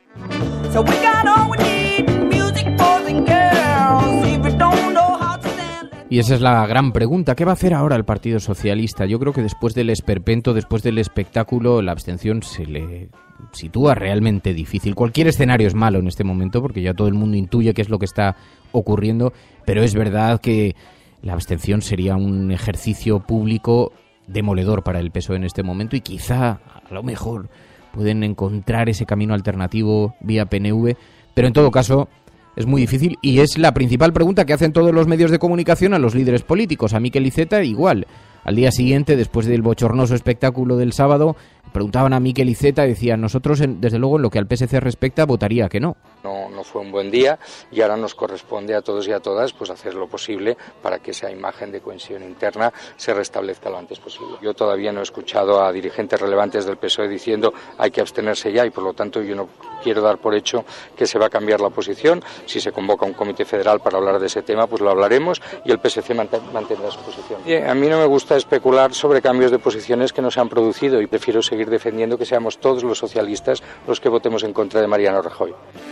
Y esa es la gran pregunta. ¿Qué va a hacer ahora el Partido Socialista? Yo creo que después del esperpento, después del espectáculo, la abstención se le sitúa realmente difícil. Cualquier escenario es malo en este momento porque ya todo el mundo intuye qué es lo que está ocurriendo, pero es verdad que la abstención sería un ejercicio público demoledor para el PSOE en este momento, y quizá, a lo mejor, pueden encontrar ese camino alternativo vía PNV, pero en todo caso es muy difícil, y es la principal pregunta que hacen todos los medios de comunicación a los líderes políticos. A Miquel Iceta igual. Al día siguiente, después del bochornoso espectáculo del sábado, preguntaban a Miquel Iceta y decían: nosotros, desde luego, en lo que al PSC respecta, votaría que no. No fue un buen día, y ahora nos corresponde a todos y a todas pues hacer lo posible para que esa imagen de cohesión interna se restablezca lo antes posible. Yo todavía no he escuchado a dirigentes relevantes del PSOE diciendo hay que abstenerse ya, y por lo tanto yo no quiero dar por hecho que se va a cambiar la posición. Si se convoca un comité federal para hablar de ese tema, pues lo hablaremos, y el PSC mantendrá su posición. A mí no me gusta especular sobre cambios de posiciones que no se han producido, y prefiero seguir defendiendo que seamos todos los socialistas los que votemos en contra de Mariano Rajoy.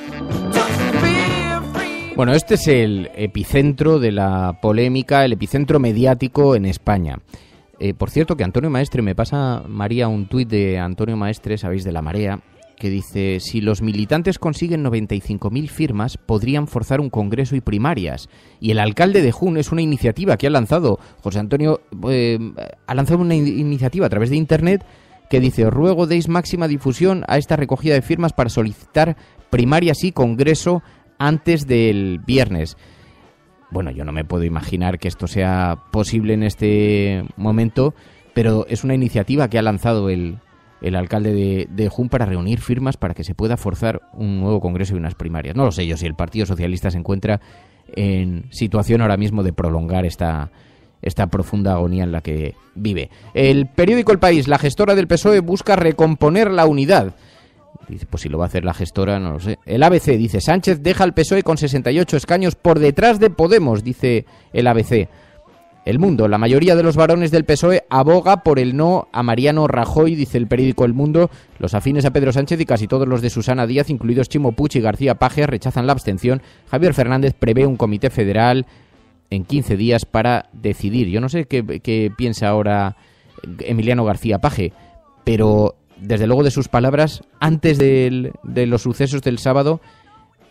Bueno, este es el epicentro de la polémica, el epicentro mediático en España. Por cierto, que Antonio Maestre, me pasa María un tuit de Antonio Maestre, sabéis, de La Marea, que dice: si los militantes consiguen 95.000 firmas, podrían forzar un congreso y primarias. Y el alcalde de Jun es una iniciativa que ha lanzado, José Antonio, ha lanzado una iniciativa a través de Internet que dice: os ruego deis máxima difusión a esta recogida de firmas para solicitar primarias y congreso antes del viernes. Bueno, yo no me puedo imaginar que esto sea posible en este momento, pero es una iniciativa que ha lanzado el alcalde de Jun para reunir firmas para que se pueda forzar un nuevo congreso y unas primarias. No lo sé yo si el Partido Socialista se encuentra en situación ahora mismo de prolongar esta profunda agonía en la que vive. El periódico El País: la gestora del PSOE busca recomponer la unidad. Dice, pues si lo va a hacer la gestora, no lo sé. El ABC dice: Sánchez deja al PSOE con 68 escaños por detrás de Podemos, dice el ABC. El Mundo: la mayoría de los varones del PSOE aboga por el no a Mariano Rajoy, dice el periódico El Mundo. Los afines a Pedro Sánchez y casi todos los de Susana Díaz, incluidos Chimo Puig y García Paje, rechazan la abstención. Javier Fernández prevé un comité federal en 15 días para decidir. Yo no sé qué piensa ahora Emiliano García Paje, pero desde luego de sus palabras antes de los sucesos del sábado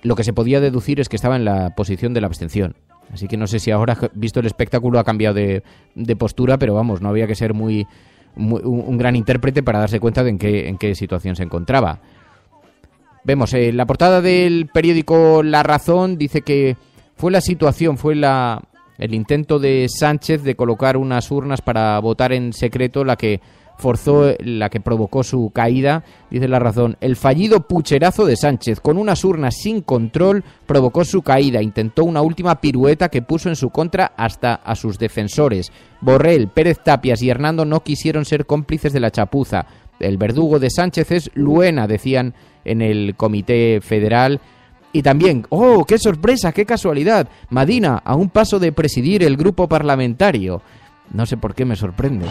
lo que se podía deducir es que estaba en la posición de la abstención. Así que no sé si ahora, visto el espectáculo, ha cambiado de postura, pero vamos, no había que ser un gran intérprete para darse cuenta de en qué situación se encontraba. Vemos, la portada del periódico La Razón dice que fue el intento de Sánchez de colocar unas urnas para votar en secreto la que provocó su caída. Dice La Razón: el fallido pucherazo de Sánchez con unas urnas sin control provocó su caída. Intentó una última pirueta que puso en su contra hasta a sus defensores. Borrell, Pérez Tapias y Hernando no quisieron ser cómplices de la chapuza. El verdugo de Sánchez es Luena, decían en el Comité Federal. Y también, ¡oh, qué sorpresa, qué casualidad! Madina, a un paso de presidir el grupo parlamentario. No sé por qué me sorprende.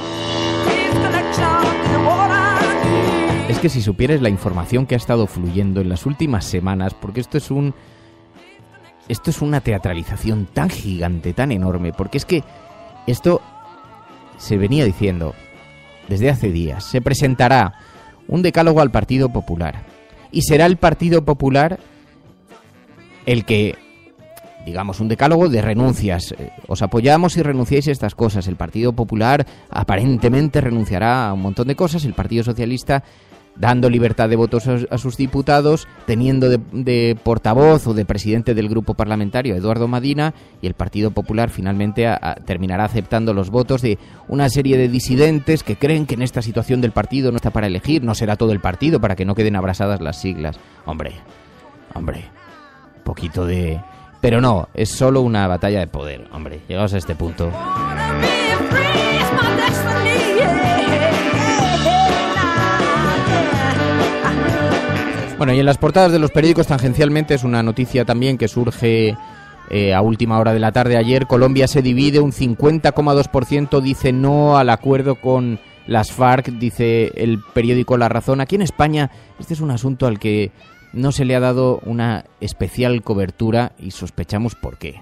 Es que si supieras la información que ha estado fluyendo en las últimas semanas, porque esto es una teatralización tan gigante, tan enorme, porque es que esto se venía diciendo desde hace días. Se presentará un decálogo al Partido Popular y será el Partido Popular el que, digamos, un decálogo de renuncias. Os apoyamos y renunciáis a estas cosas. El Partido Popular aparentemente renunciará a un montón de cosas. El Partido Socialista dando libertad de votos a sus diputados, teniendo de portavoz o de presidente del grupo parlamentario a Eduardo Madina, y el Partido Popular finalmente terminará aceptando los votos de una serie de disidentes que creen que en esta situación del partido no está para elegir, no será todo el partido para que no queden abrasadas las siglas. Hombre, poquito de... Pero no, es solo una batalla de poder, hombre, llegados a este punto. Bueno, y en las portadas de los periódicos tangencialmente es una noticia también que surge a última hora de la tarde ayer. Colombia se divide, un 50,2% dice no al acuerdo con las FARC, dice el periódico La Razón. Aquí en España este es un asunto al que no se le ha dado una especial cobertura y sospechamos por qué.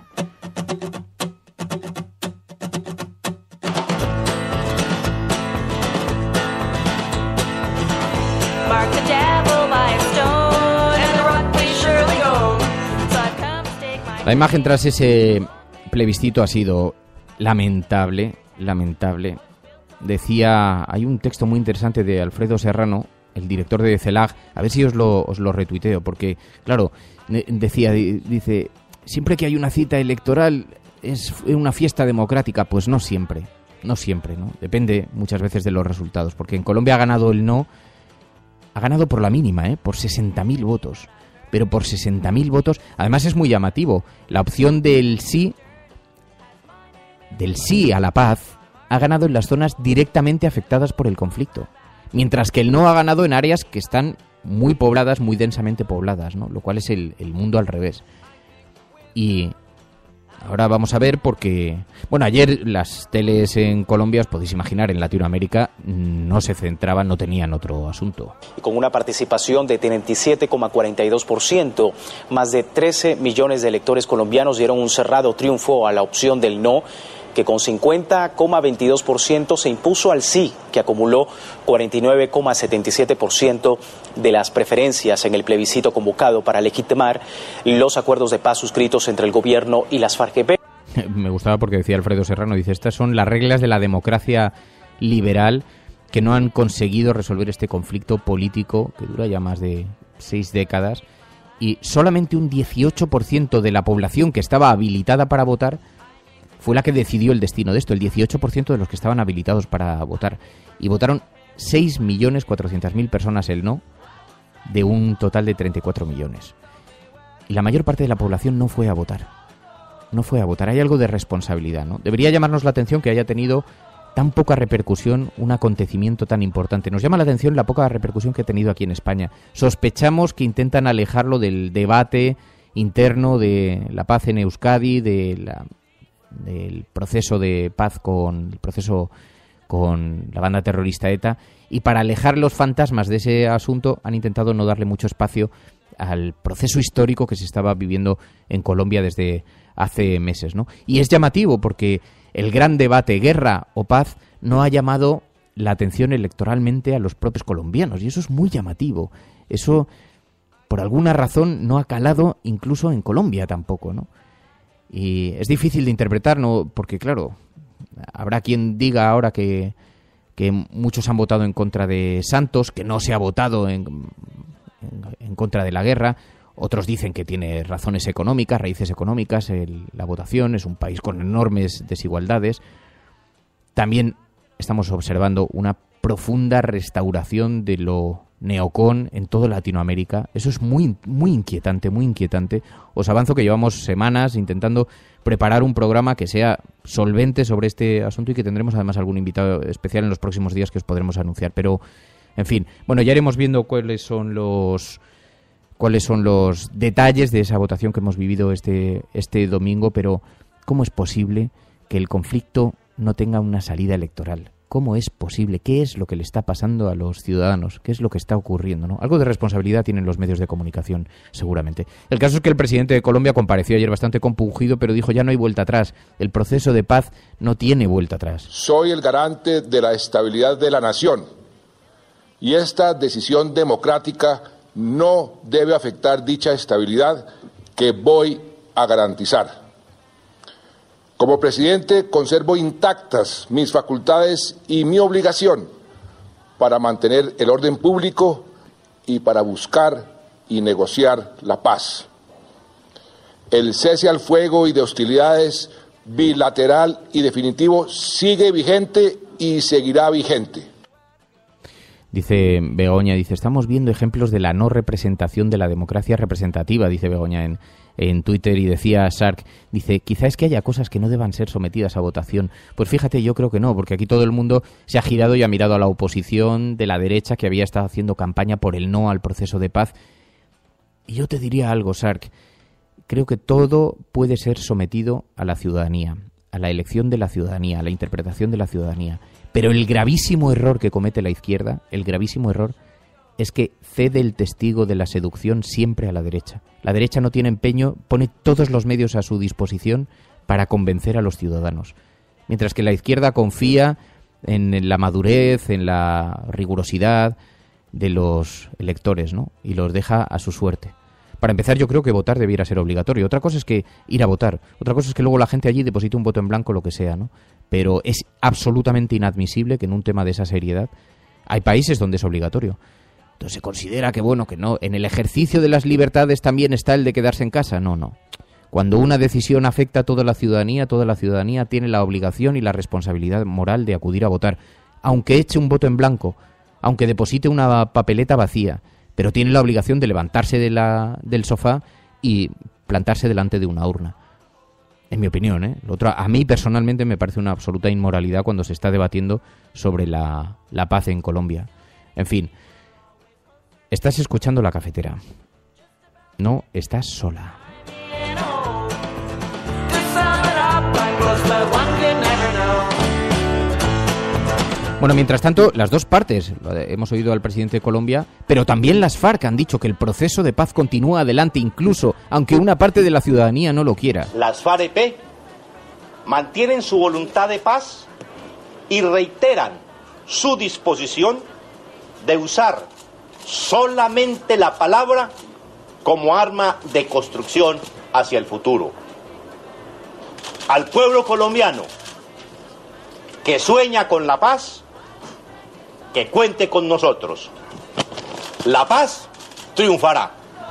La imagen tras ese plebiscito ha sido lamentable. Decía, hay un texto muy interesante de Alfredo Serrano, el director de CELAG, a ver si os lo retuiteo, porque, claro, dice, siempre que hay una cita electoral es una fiesta democrática. Pues no siempre, ¿no? Depende muchas veces de los resultados, porque en Colombia ha ganado el no, ha ganado por la mínima, por 60.000 votos. Pero por 60.000 votos, además es muy llamativo, la opción del sí a la paz ha ganado en las zonas directamente afectadas por el conflicto, mientras que el no ha ganado en áreas que están muy pobladas, muy densamente pobladas, ¿no? Lo cual es el mundo al revés. Y ahora vamos a ver, porque, bueno, ayer las teles en Colombia, os podéis imaginar, en Latinoamérica no se centraban, no tenían otro asunto. Y con una participación de 37,42%, más de 13 millones de electores colombianos dieron un cerrado triunfo a la opción del no, que con 50,22% se impuso al sí, que acumuló 49,77% de las preferencias en el plebiscito convocado para legitimar los acuerdos de paz suscritos entre el gobierno y las FARC-EP. Me gustaba porque decía Alfredo Serrano, dice, estas son las reglas de la democracia liberal que no han conseguido resolver este conflicto político que dura ya más de 6 décadas, y solamente un 18% de la población que estaba habilitada para votar fue la que decidió el destino de esto, el 18% de los que estaban habilitados para votar. Y votaron 6.400.000 personas el no, de un total de 34 millones. Y la mayor parte de la población no fue a votar. Hay algo de responsabilidad, ¿no? Debería llamarnos la atención que haya tenido tan poca repercusión un acontecimiento tan importante. Nos llama la atención la poca repercusión que ha tenido aquí en España. Sospechamos que intentan alejarlo del debate interno de la paz en Euskadi, del proceso de paz con la banda terrorista ETA, y para alejar los fantasmas de ese asunto han intentado no darle mucho espacio al proceso histórico que se estaba viviendo en Colombia desde hace meses, ¿no? Y es llamativo porque el gran debate, guerra o paz, no ha llamado la atención electoralmente a los propios colombianos, y eso es muy llamativo. Eso por alguna razón no ha calado incluso en Colombia tampoco, ¿no? Y es difícil de interpretar, ¿no? Porque claro, habrá quien diga ahora que muchos han votado en contra de Santos, que no se ha votado en contra de la guerra. Otros dicen que tiene razones económicas, raíces económicas, la votación. Es un país con enormes desigualdades. También estamos observando una profunda restauración de lo neocon en toda Latinoamérica. Eso es muy, muy inquietante, muy inquietante. Os avanzo que llevamos semanas intentando preparar un programa que sea solvente sobre este asunto y que tendremos además algún invitado especial en los próximos días que os podremos anunciar. Pero, en fin, bueno, ya iremos viendo cuáles son los detalles de esa votación que hemos vivido este domingo, pero ¿cómo es posible que el conflicto no tenga una salida electoral? ¿Cómo es posible? ¿Qué es lo que le está pasando a los ciudadanos? ¿Qué es lo que está ocurriendo, ¿no? Algo de responsabilidad tienen los medios de comunicación, seguramente. El caso es que el presidente de Colombia compareció ayer bastante compungido, pero dijo ya no hay vuelta atrás. El proceso de paz no tiene vuelta atrás. Soy el garante de la estabilidad de la nación y esta decisión democrática no debe afectar dicha estabilidad que voy a garantizar. Como presidente, conservo intactas mis facultades y mi obligación para mantener el orden público y para buscar y negociar la paz. El cese al fuego y de hostilidades bilateral y definitivo sigue vigente y seguirá vigente. Dice Begoña, estamos viendo ejemplos de la no representación de la democracia representativa, dice Begoña en Twitter, y decía Sark, quizá es que haya cosas que no deban ser sometidas a votación. Pues fíjate, yo creo que no, porque aquí todo el mundo se ha girado y ha mirado a la oposición de la derecha que había estado haciendo campaña por el no al proceso de paz. Y yo te diría algo, Sark, creo que todo puede ser sometido a la ciudadanía, a la elección de la ciudadanía, a la interpretación de la ciudadanía. Pero el gravísimo error que comete la izquierda, el gravísimo error, es que cede el testigo de la seducción siempre a la derecha. La derecha no tiene empeño, pone todos los medios a su disposición para convencer a los ciudadanos. Mientras que la izquierda confía en la madurez, en la rigurosidad de los electores, ¿no? Y los deja a su suerte. Para empezar, yo creo que votar debiera ser obligatorio. Otra cosa es que ir a votar. Otra cosa es que luego la gente allí deposite un voto en blanco, lo que sea, ¿no? Pero es absolutamente inadmisible que en un tema de esa seriedad hay países donde es obligatorio. Entonces se considera que, bueno, que no. En el ejercicio de las libertades también está el de quedarse en casa. No. Cuando una decisión afecta a toda la ciudadanía tiene la obligación y la responsabilidad moral de acudir a votar. Aunque eche un voto en blanco, aunque deposite una papeleta vacía, pero tiene la obligación de levantarse del sofá y plantarse delante de una urna. En mi opinión, ¿eh? Lo otro, a mí personalmente me parece una absoluta inmoralidad cuando se está debatiendo sobre la paz en Colombia. En fin, estás escuchando La Cafetera. No estás sola. Bueno, mientras tanto, las dos partes, hemos oído al presidente de Colombia, pero también las FARC han dicho que el proceso de paz continúa adelante, incluso aunque una parte de la ciudadanía no lo quiera. Las FARC-EP mantienen su voluntad de paz y reiteran su disposición de usar solamente la palabra como arma de construcción hacia el futuro. Al pueblo colombiano que sueña con la paz, que cuente con nosotros. La paz triunfará.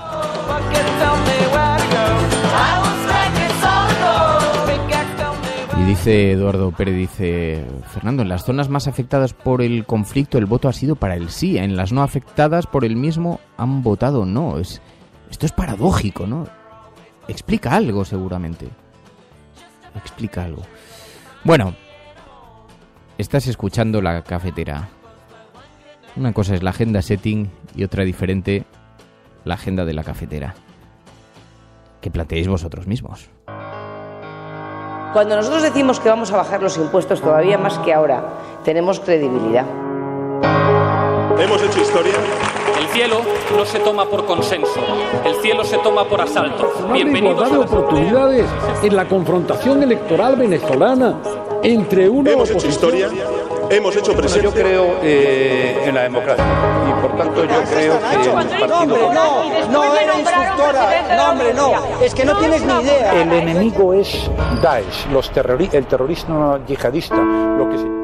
Y dice Eduardo Pérez, Fernando, en las zonas más afectadas por el conflicto el voto ha sido para el sí, en las no afectadas por el mismo han votado no. Esto es paradójico, ¿no? Explica algo, seguramente. Explica algo. Bueno, estás escuchando La Cafetera. Una cosa es la agenda setting y otra diferente, la agenda de La Cafetera. Que planteéis vosotros mismos. Cuando nosotros decimos que vamos a bajar los impuestos todavía más que ahora, tenemos credibilidad. Hemos hecho historia. El cielo no se toma por consenso, el cielo se toma por asalto. Bienvenidos a las oportunidades en la confrontación electoral venezolana entre una Hemos hecho oposición. historia hemos hecho presencia. Yo creo en la democracia y por tanto yo creo que el partido... No era instructora, no hombre, no, es que no tienes ni idea. El enemigo es Daesh, el terrorismo yihadista, lo que se...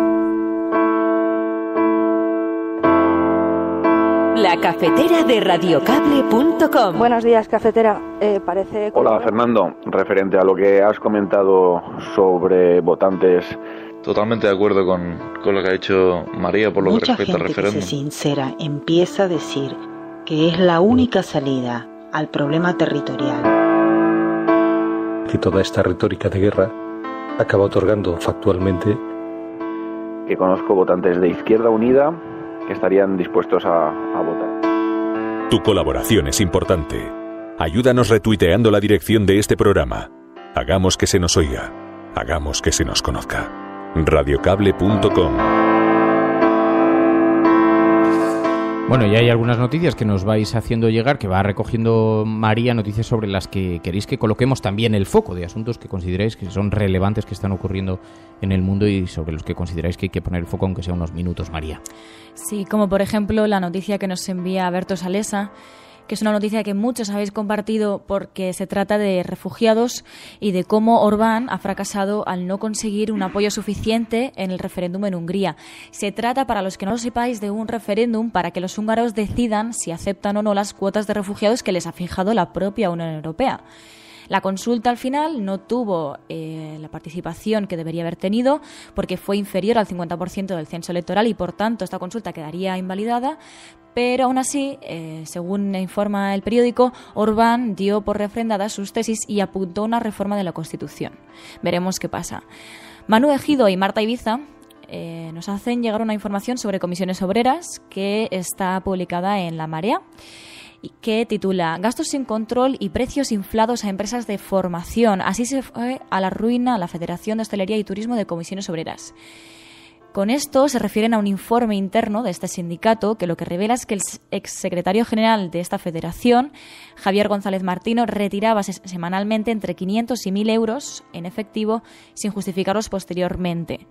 La cafetera de radiocable.com. Buenos días, cafetera. Parece... Hola, Fernando. Referente a lo que has comentado sobre votantes... Totalmente de acuerdo con lo que ha dicho María por lo que respecta al referéndum. Mucha gente que se sincera empieza a decir que es la única salida al problema territorial. Que toda esta retórica de guerra acaba otorgando factualmente... Que conozco votantes de Izquierda Unida que estarían dispuestos a votar. Tu colaboración es importante. Ayúdanos retuiteando la dirección de este programa. Hagamos que se nos oiga. Hagamos que se nos conozca. Radiocable.com. Bueno, ya hay algunas noticias que nos vais haciendo llegar, que va recogiendo María, noticias sobre las que queréis que coloquemos también el foco de asuntos que consideráis que son relevantes, que están ocurriendo en el mundo y sobre los que consideráis que hay que poner el foco, aunque sea unos minutos, María. Sí, como por ejemplo la noticia que nos envía Berto Salesa, que es una noticia que muchos habéis compartido porque se trata de refugiados y de cómo Orbán ha fracasado al no conseguir un apoyo suficiente en el referéndum en Hungría. Se trata, para los que no lo sepáis, de un referéndum para que los húngaros decidan si aceptan o no las cuotas de refugiados que les ha fijado la propia Unión Europea. La consulta al final no tuvo la participación que debería haber tenido porque fue inferior al 50% del censo electoral y por tanto esta consulta quedaría invalidada, pero aún así, según informa el periódico, Orbán dio por refrendadas sus tesis y apuntó una reforma de la Constitución. Veremos qué pasa. Manu Ejido y Marta Ibiza nos hacen llegar una información sobre comisiones obreras que está publicada en La Marea, que titula Gastos sin control y precios inflados a empresas de formación. Así se fue a la ruina la Federación de Hostelería y Turismo de Comisiones Obreras. Con esto se refieren a un informe interno de este sindicato que lo que revela es que el exsecretario general de esta federación, Javier González Martino, retiraba semanalmente entre 500 y 1.000 euros en efectivo sin justificarlos posteriormente.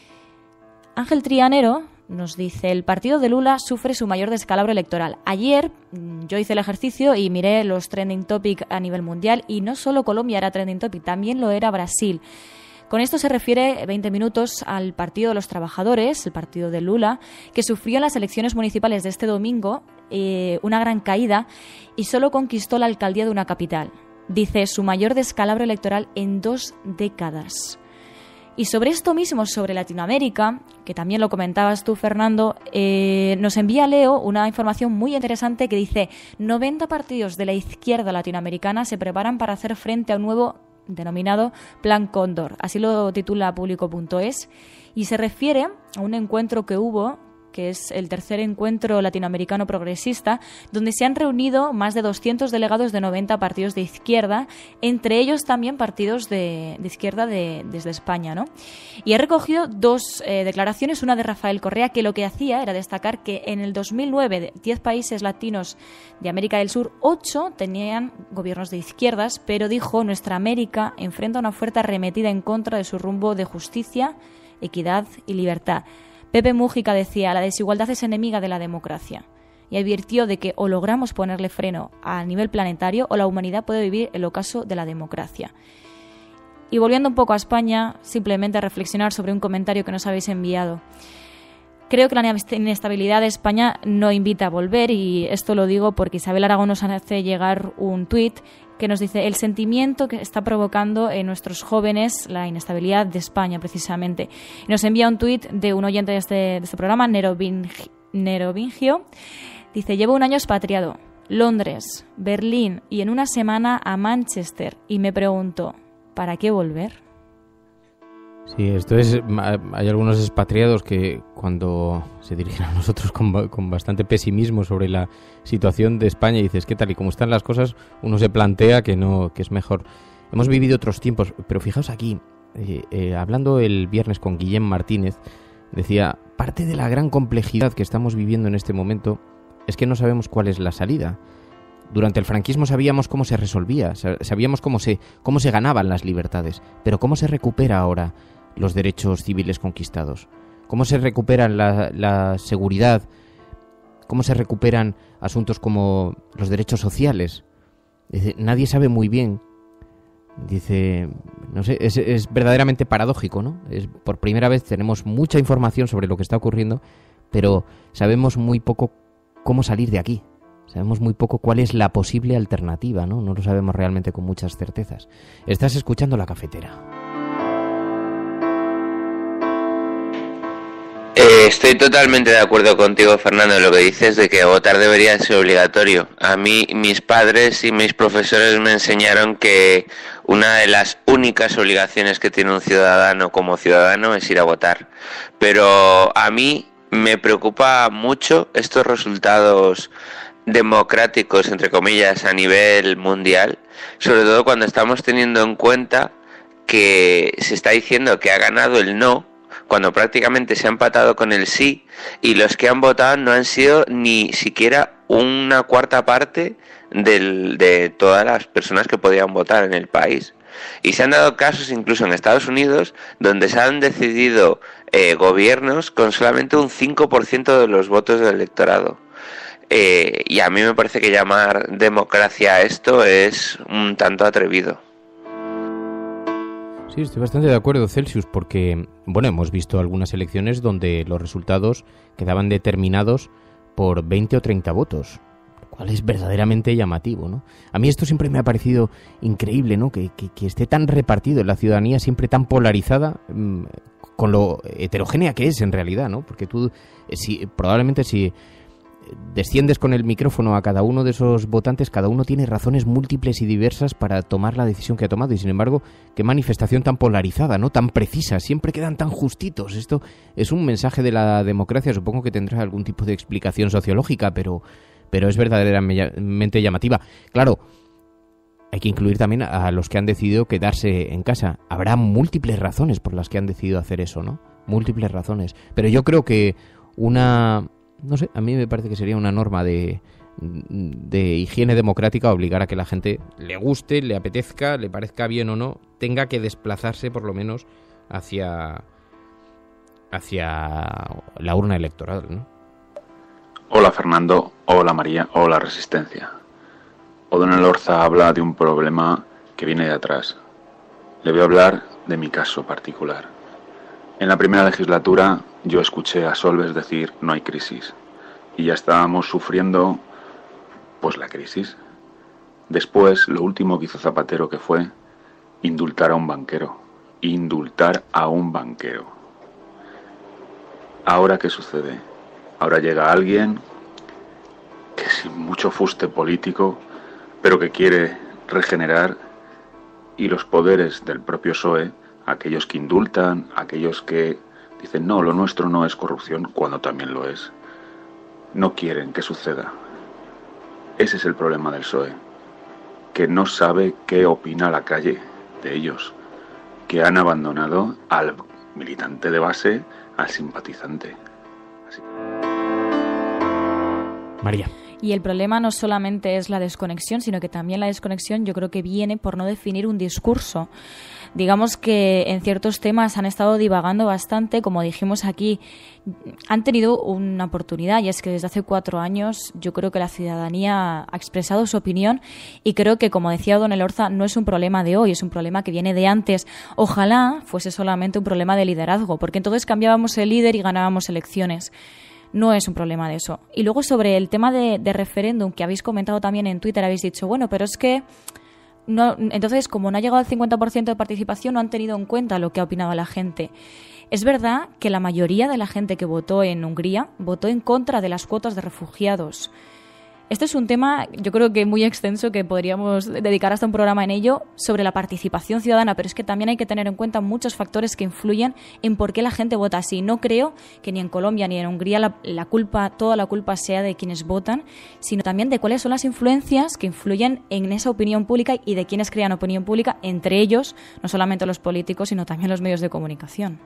Ángel Trianero nos dice, el partido de Lula sufre su mayor descalabro electoral. Ayer yo hice el ejercicio y miré los trending topic a nivel mundial y no solo Colombia era trending topic, también lo era Brasil. Con esto se refiere 20 minutos al Partido de los Trabajadores, el partido de Lula, que sufrió en las elecciones municipales de este domingo una gran caída y solo conquistó la alcaldía de una capital. Dice, su mayor descalabro electoral en 2 décadas. Y sobre esto mismo, sobre Latinoamérica, que también lo comentabas tú, Fernando, nos envía Leo una información muy interesante que dice 90 partidos de la izquierda latinoamericana se preparan para hacer frente a un nuevo denominado Plan Cóndor, así lo titula Público.es, y se refiere a un encuentro que hubo, que es el tercer encuentro latinoamericano progresista, donde se han reunido más de 200 delegados de 90 partidos de izquierda, entre ellos también partidos de izquierda desde España, ¿no? Y he recogido 2 declaraciones, una de Rafael Correa, que lo que hacía era destacar que en el 2009 de 10 países latinos de América del Sur, 8 tenían gobiernos de izquierdas, pero dijo, nuestra América enfrenta una fuerte arremetida en contra de su rumbo de justicia, equidad y libertad. Pepe Mújica decía, la desigualdad es enemiga de la democracia, y advirtió de que o logramos ponerle freno a nivel planetario o la humanidad puede vivir el ocaso de la democracia. Y volviendo un poco a España, simplemente a reflexionar sobre un comentario que nos habéis enviado. Creo que la inestabilidad de España no invita a volver, y esto lo digo porque Isabel Aragón nos hace llegar un tuit que nos dice el sentimiento que está provocando en nuestros jóvenes la inestabilidad de España, precisamente. Y nos envía un tuit de un oyente de este programa, Nerovingio. Dice, llevo un año expatriado, Londres, Berlín y en una semana a Manchester, y me pregunto, ¿para qué volver? Sí, esto es. Hay algunos expatriados que cuando se dirigen a nosotros con bastante pesimismo sobre la situación de España y dices, ¿qué tal? Y como están las cosas, uno se plantea que es mejor. Hemos vivido otros tiempos, pero fijaos aquí, hablando el viernes con Guillem Martínez, decía, parte de la gran complejidad que estamos viviendo en este momento es que no sabemos cuál es la salida. Durante el franquismo sabíamos cómo se resolvía, sabíamos cómo se ganaban las libertades, pero ¿cómo se recupera ahora los derechos civiles conquistados? ¿Cómo se recuperan la seguridad? ¿Cómo se recuperan asuntos como los derechos sociales? Dice, nadie sabe muy bien. Dice, no sé, es verdaderamente paradójico, ¿no? Por primera vez tenemos mucha información sobre lo que está ocurriendo, pero sabemos muy poco cómo salir de aquí. Sabemos muy poco cuál es la posible alternativa, ¿no? No lo sabemos realmente con muchas certezas. Estás escuchando La Cafetera. Estoy totalmente de acuerdo contigo, Fernando, en lo que dices de que votar debería ser obligatorio. A mí, mis padres y mis profesores me enseñaron que una de las únicas obligaciones que tiene un ciudadano como ciudadano es ir a votar. Pero a mí me preocupa mucho estos resultados democráticos, entre comillas, a nivel mundial, sobre todo cuando estamos teniendo en cuenta que se está diciendo que ha ganado el no, cuando prácticamente se ha empatado con el sí, y los que han votado no han sido ni siquiera una cuarta parte de todas las personas que podían votar en el país. Y se han dado casos incluso en Estados Unidos donde se han decidido gobiernos con solamente un 5% de los votos del electorado. Y a mí me parece que llamar democracia a esto es un tanto atrevido. Sí, estoy bastante de acuerdo, Celsius, porque, bueno, hemos visto algunas elecciones donde los resultados quedaban determinados por 20 o 30 votos, lo cual es verdaderamente llamativo, ¿no? A mí esto siempre me ha parecido increíble, ¿no? Que esté tan repartido en la ciudadanía, siempre tan polarizada, con lo heterogénea que es en realidad, ¿no? Porque tú, probablemente si desciendes con el micrófono a cada uno de esos votantes, cada uno tiene razones múltiples y diversas para tomar la decisión que ha tomado, y sin embargo, qué manifestación tan polarizada, ¿no? Tan precisa, siempre quedan tan justitos. Esto es un mensaje de la democracia, supongo que tendrá algún tipo de explicación sociológica, pero es verdaderamente llamativa. Claro, hay que incluir también a los que han decidido quedarse en casa. Habrá múltiples razones por las que han decidido hacer eso, ¿no? Múltiples razones. Pero yo creo que no sé, a mí me parece que sería una norma de higiene democrática obligar a que la gente, le guste, le apetezca, le parezca bien o no, tenga que desplazarse por lo menos hacia la urna electoral, ¿no? Hola Fernando, hola María, hola Resistencia. O'Donnell Orza habla de un problema que viene de atrás. Le voy a hablar de mi caso particular. En la primera legislatura yo escuché a Solbes decir no hay crisis y ya estábamos sufriendo pues la crisis. Después lo último que hizo Zapatero que fue indultar a un banquero. Ahora ¿qué sucede? Ahora llega alguien que sin mucho fuste político pero que quiere regenerar, y los poderes del propio PSOE, aquellos que indultan, aquellos que dicen no, lo nuestro no es corrupción, cuando también lo es, no quieren que suceda. Ese es el problema del PSOE, que no sabe qué opina la calle de ellos, que han abandonado al militante de base, al simpatizante. Así. María. Y el problema no solamente es la desconexión, sino que también la desconexión yo creo que viene por no definir un discurso. Digamos que en ciertos temas han estado divagando bastante, como dijimos aquí, han tenido una oportunidad, y es que desde hace 4 años yo creo que la ciudadanía ha expresado su opinión, y creo que, como decía O'Donnell Orza, no es un problema de hoy, es un problema que viene de antes. Ojalá fuese solamente un problema de liderazgo, porque entonces cambiábamos el líder y ganábamos elecciones. No es un problema de eso. Y luego sobre el tema de referéndum, que habéis comentado también en Twitter, habéis dicho, bueno, pero es que no, entonces, como no ha llegado al 50% de participación, no han tenido en cuenta lo que ha opinado la gente. Es verdad que la mayoría de la gente que votó en Hungría votó en contra de las cuotas de refugiados. Este es un tema, yo creo que muy extenso, que podríamos dedicar hasta un programa en ello, sobre la participación ciudadana, pero es que también hay que tener en cuenta muchos factores que influyen en por qué la gente vota así. No creo que ni en Colombia ni en Hungría toda la culpa sea de quienes votan, sino también de cuáles son las influencias que influyen en esa opinión pública y de quienes crean opinión pública, entre ellos, no solamente los políticos, sino también los medios de comunicación.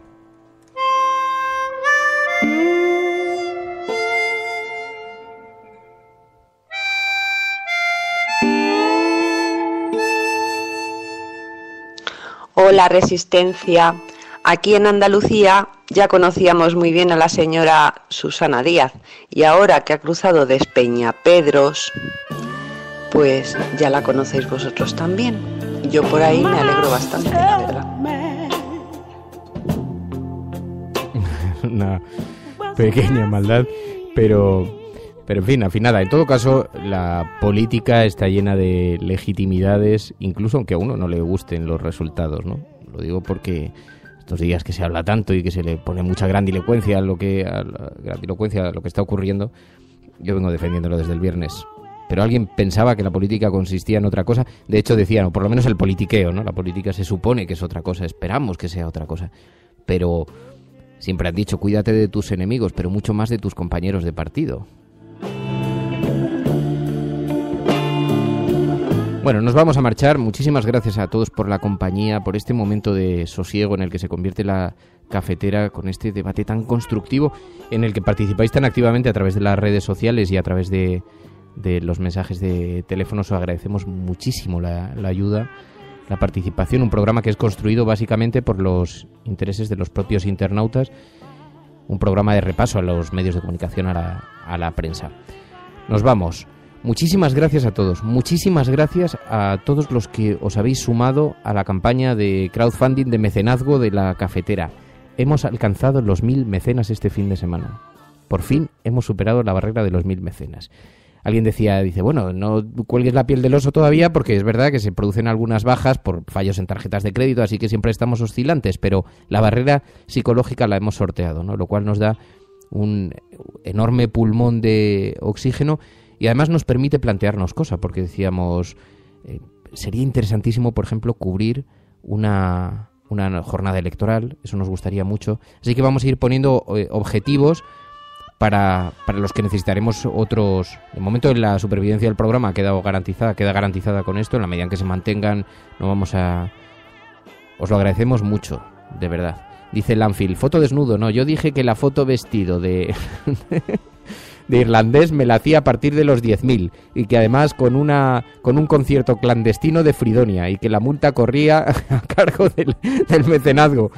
Hola Resistencia, aquí en Andalucía ya conocíamos muy bien a la señora Susana Díaz y ahora que ha cruzado Despeñapedros, pues ya la conocéis vosotros también. Yo por ahí me alegro bastante, la verdad. Una pequeña maldad, pero en fin, afinada. En todo caso, la política está llena de legitimidades, incluso aunque a uno no le gusten los resultados, ¿no? Lo digo porque estos días que se habla tanto y que se le pone mucha grandilocuencia a lo que está ocurriendo, yo vengo defendiéndolo desde el viernes. Pero alguien pensaba que la política consistía en otra cosa. De hecho decían, o por lo menos el politiqueo, ¿no? La política se supone que es otra cosa, esperamos que sea otra cosa. Pero siempre han dicho, cuídate de tus enemigos, pero mucho más de tus compañeros de partido. Bueno, nos vamos a marchar. Muchísimas gracias a todos por la compañía, por este momento de sosiego en el que se convierte la cafetera, con este debate tan constructivo en el que participáis tan activamente a través de las redes sociales y a través de los mensajes de teléfono. Os agradecemos muchísimo la ayuda, la participación. Un programa que es construido básicamente por los intereses de los propios internautas. Un programa de repaso a los medios de comunicación, a la prensa. Nos vamos. Muchísimas gracias a todos. Muchísimas gracias a todos los que os habéis sumado a la campaña de crowdfunding de mecenazgo de la cafetera. Hemos alcanzado los 1000 mecenas este fin de semana. Por fin hemos superado la barrera de los 1000 mecenas. Alguien dice, bueno, no cuelgues la piel del oso todavía porque es verdad que se producen algunas bajas por fallos en tarjetas de crédito, así que siempre estamos oscilantes, pero la barrera psicológica la hemos sorteado, ¿no? Lo cual nos da un enorme pulmón de oxígeno y además nos permite plantearnos cosas, porque decíamos, sería interesantísimo, por ejemplo, cubrir una jornada electoral, eso nos gustaría mucho, así que vamos a ir poniendo objetivos para los que necesitaremos otros. De momento la supervivencia del programa queda garantizada con esto. En la medida en que se mantengan, os lo agradecemos mucho, de verdad. Dice Lanfield, foto desnudo. No, yo dije que la foto vestido de irlandés me la hacía a partir de los 10.000 y que además con un concierto clandestino de Fridonia y que la multa corría a cargo del mecenazgo.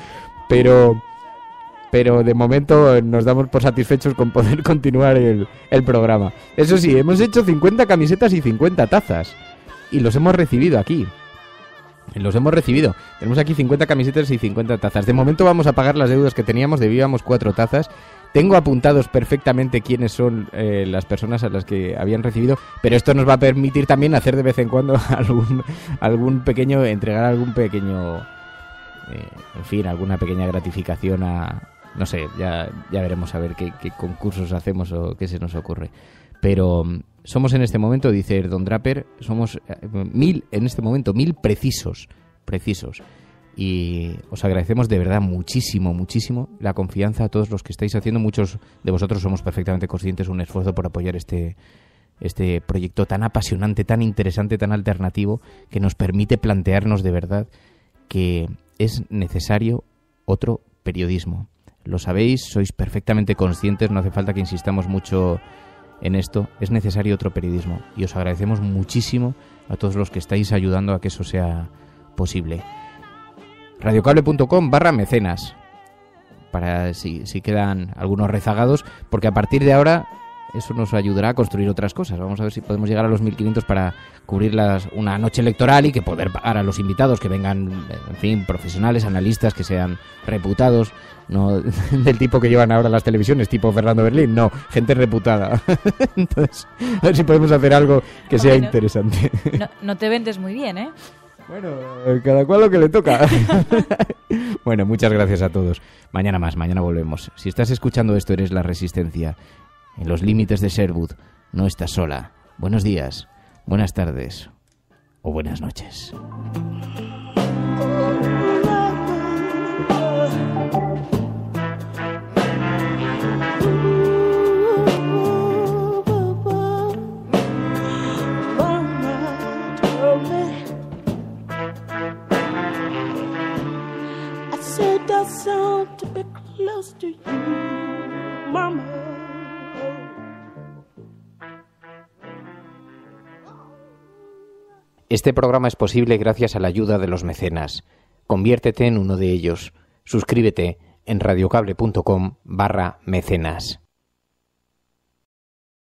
Pero de momento nos damos por satisfechos con poder continuar el programa. Eso sí, hemos hecho 50 camisetas y 50 tazas. Y los hemos recibido aquí. Tenemos aquí 50 camisetas y 50 tazas. De momento vamos a pagar las deudas que teníamos. Debíamos 4 tazas. Tengo apuntados perfectamente quiénes son las personas a las que habían recibido. Pero esto nos va a permitir también hacer de vez en cuando entregar algún pequeño... en fin, alguna pequeña gratificación a... No sé, ya veremos a ver qué concursos hacemos o qué se nos ocurre. Pero somos en este momento, dice Don Draper, somos 1000 en este momento, 1000 precisos. Y os agradecemos de verdad muchísimo la confianza a todos los que estáis haciendo. Muchos de vosotros somos perfectamente conscientes un esfuerzo por apoyar este proyecto tan apasionante, tan interesante, tan alternativo, que nos permite plantearnos de verdad que es necesario otro periodismo. Lo sabéis, sois perfectamente conscientes, no hace falta que insistamos mucho en esto. Es necesario otro periodismo y os agradecemos muchísimo a todos los que estáis ayudando a que eso sea posible. radiocable.com/mecenas para si quedan algunos rezagados, porque a partir de ahora eso nos ayudará a construir otras cosas. Vamos a ver si podemos llegar a los 1.500 para cubrir una noche electoral y que poder pagar a los invitados que vengan, en fin, profesionales, analistas, que sean reputados, no del tipo que llevan ahora las televisiones, tipo Fernando Berlín, no, gente reputada. Entonces, a ver si podemos hacer algo que sea interesante. No te vendes muy bien, ¿eh? Bueno, cada cual lo que le toca. Bueno, muchas gracias a todos. Mañana volvemos. Si estás escuchando esto, eres La Resistencia. En los límites de Sherwood, no estás sola. Buenos días, buenas tardes o buenas noches. Este programa es posible gracias a la ayuda de los mecenas. Conviértete en uno de ellos. suscríbete en radiocable.com/mecenas.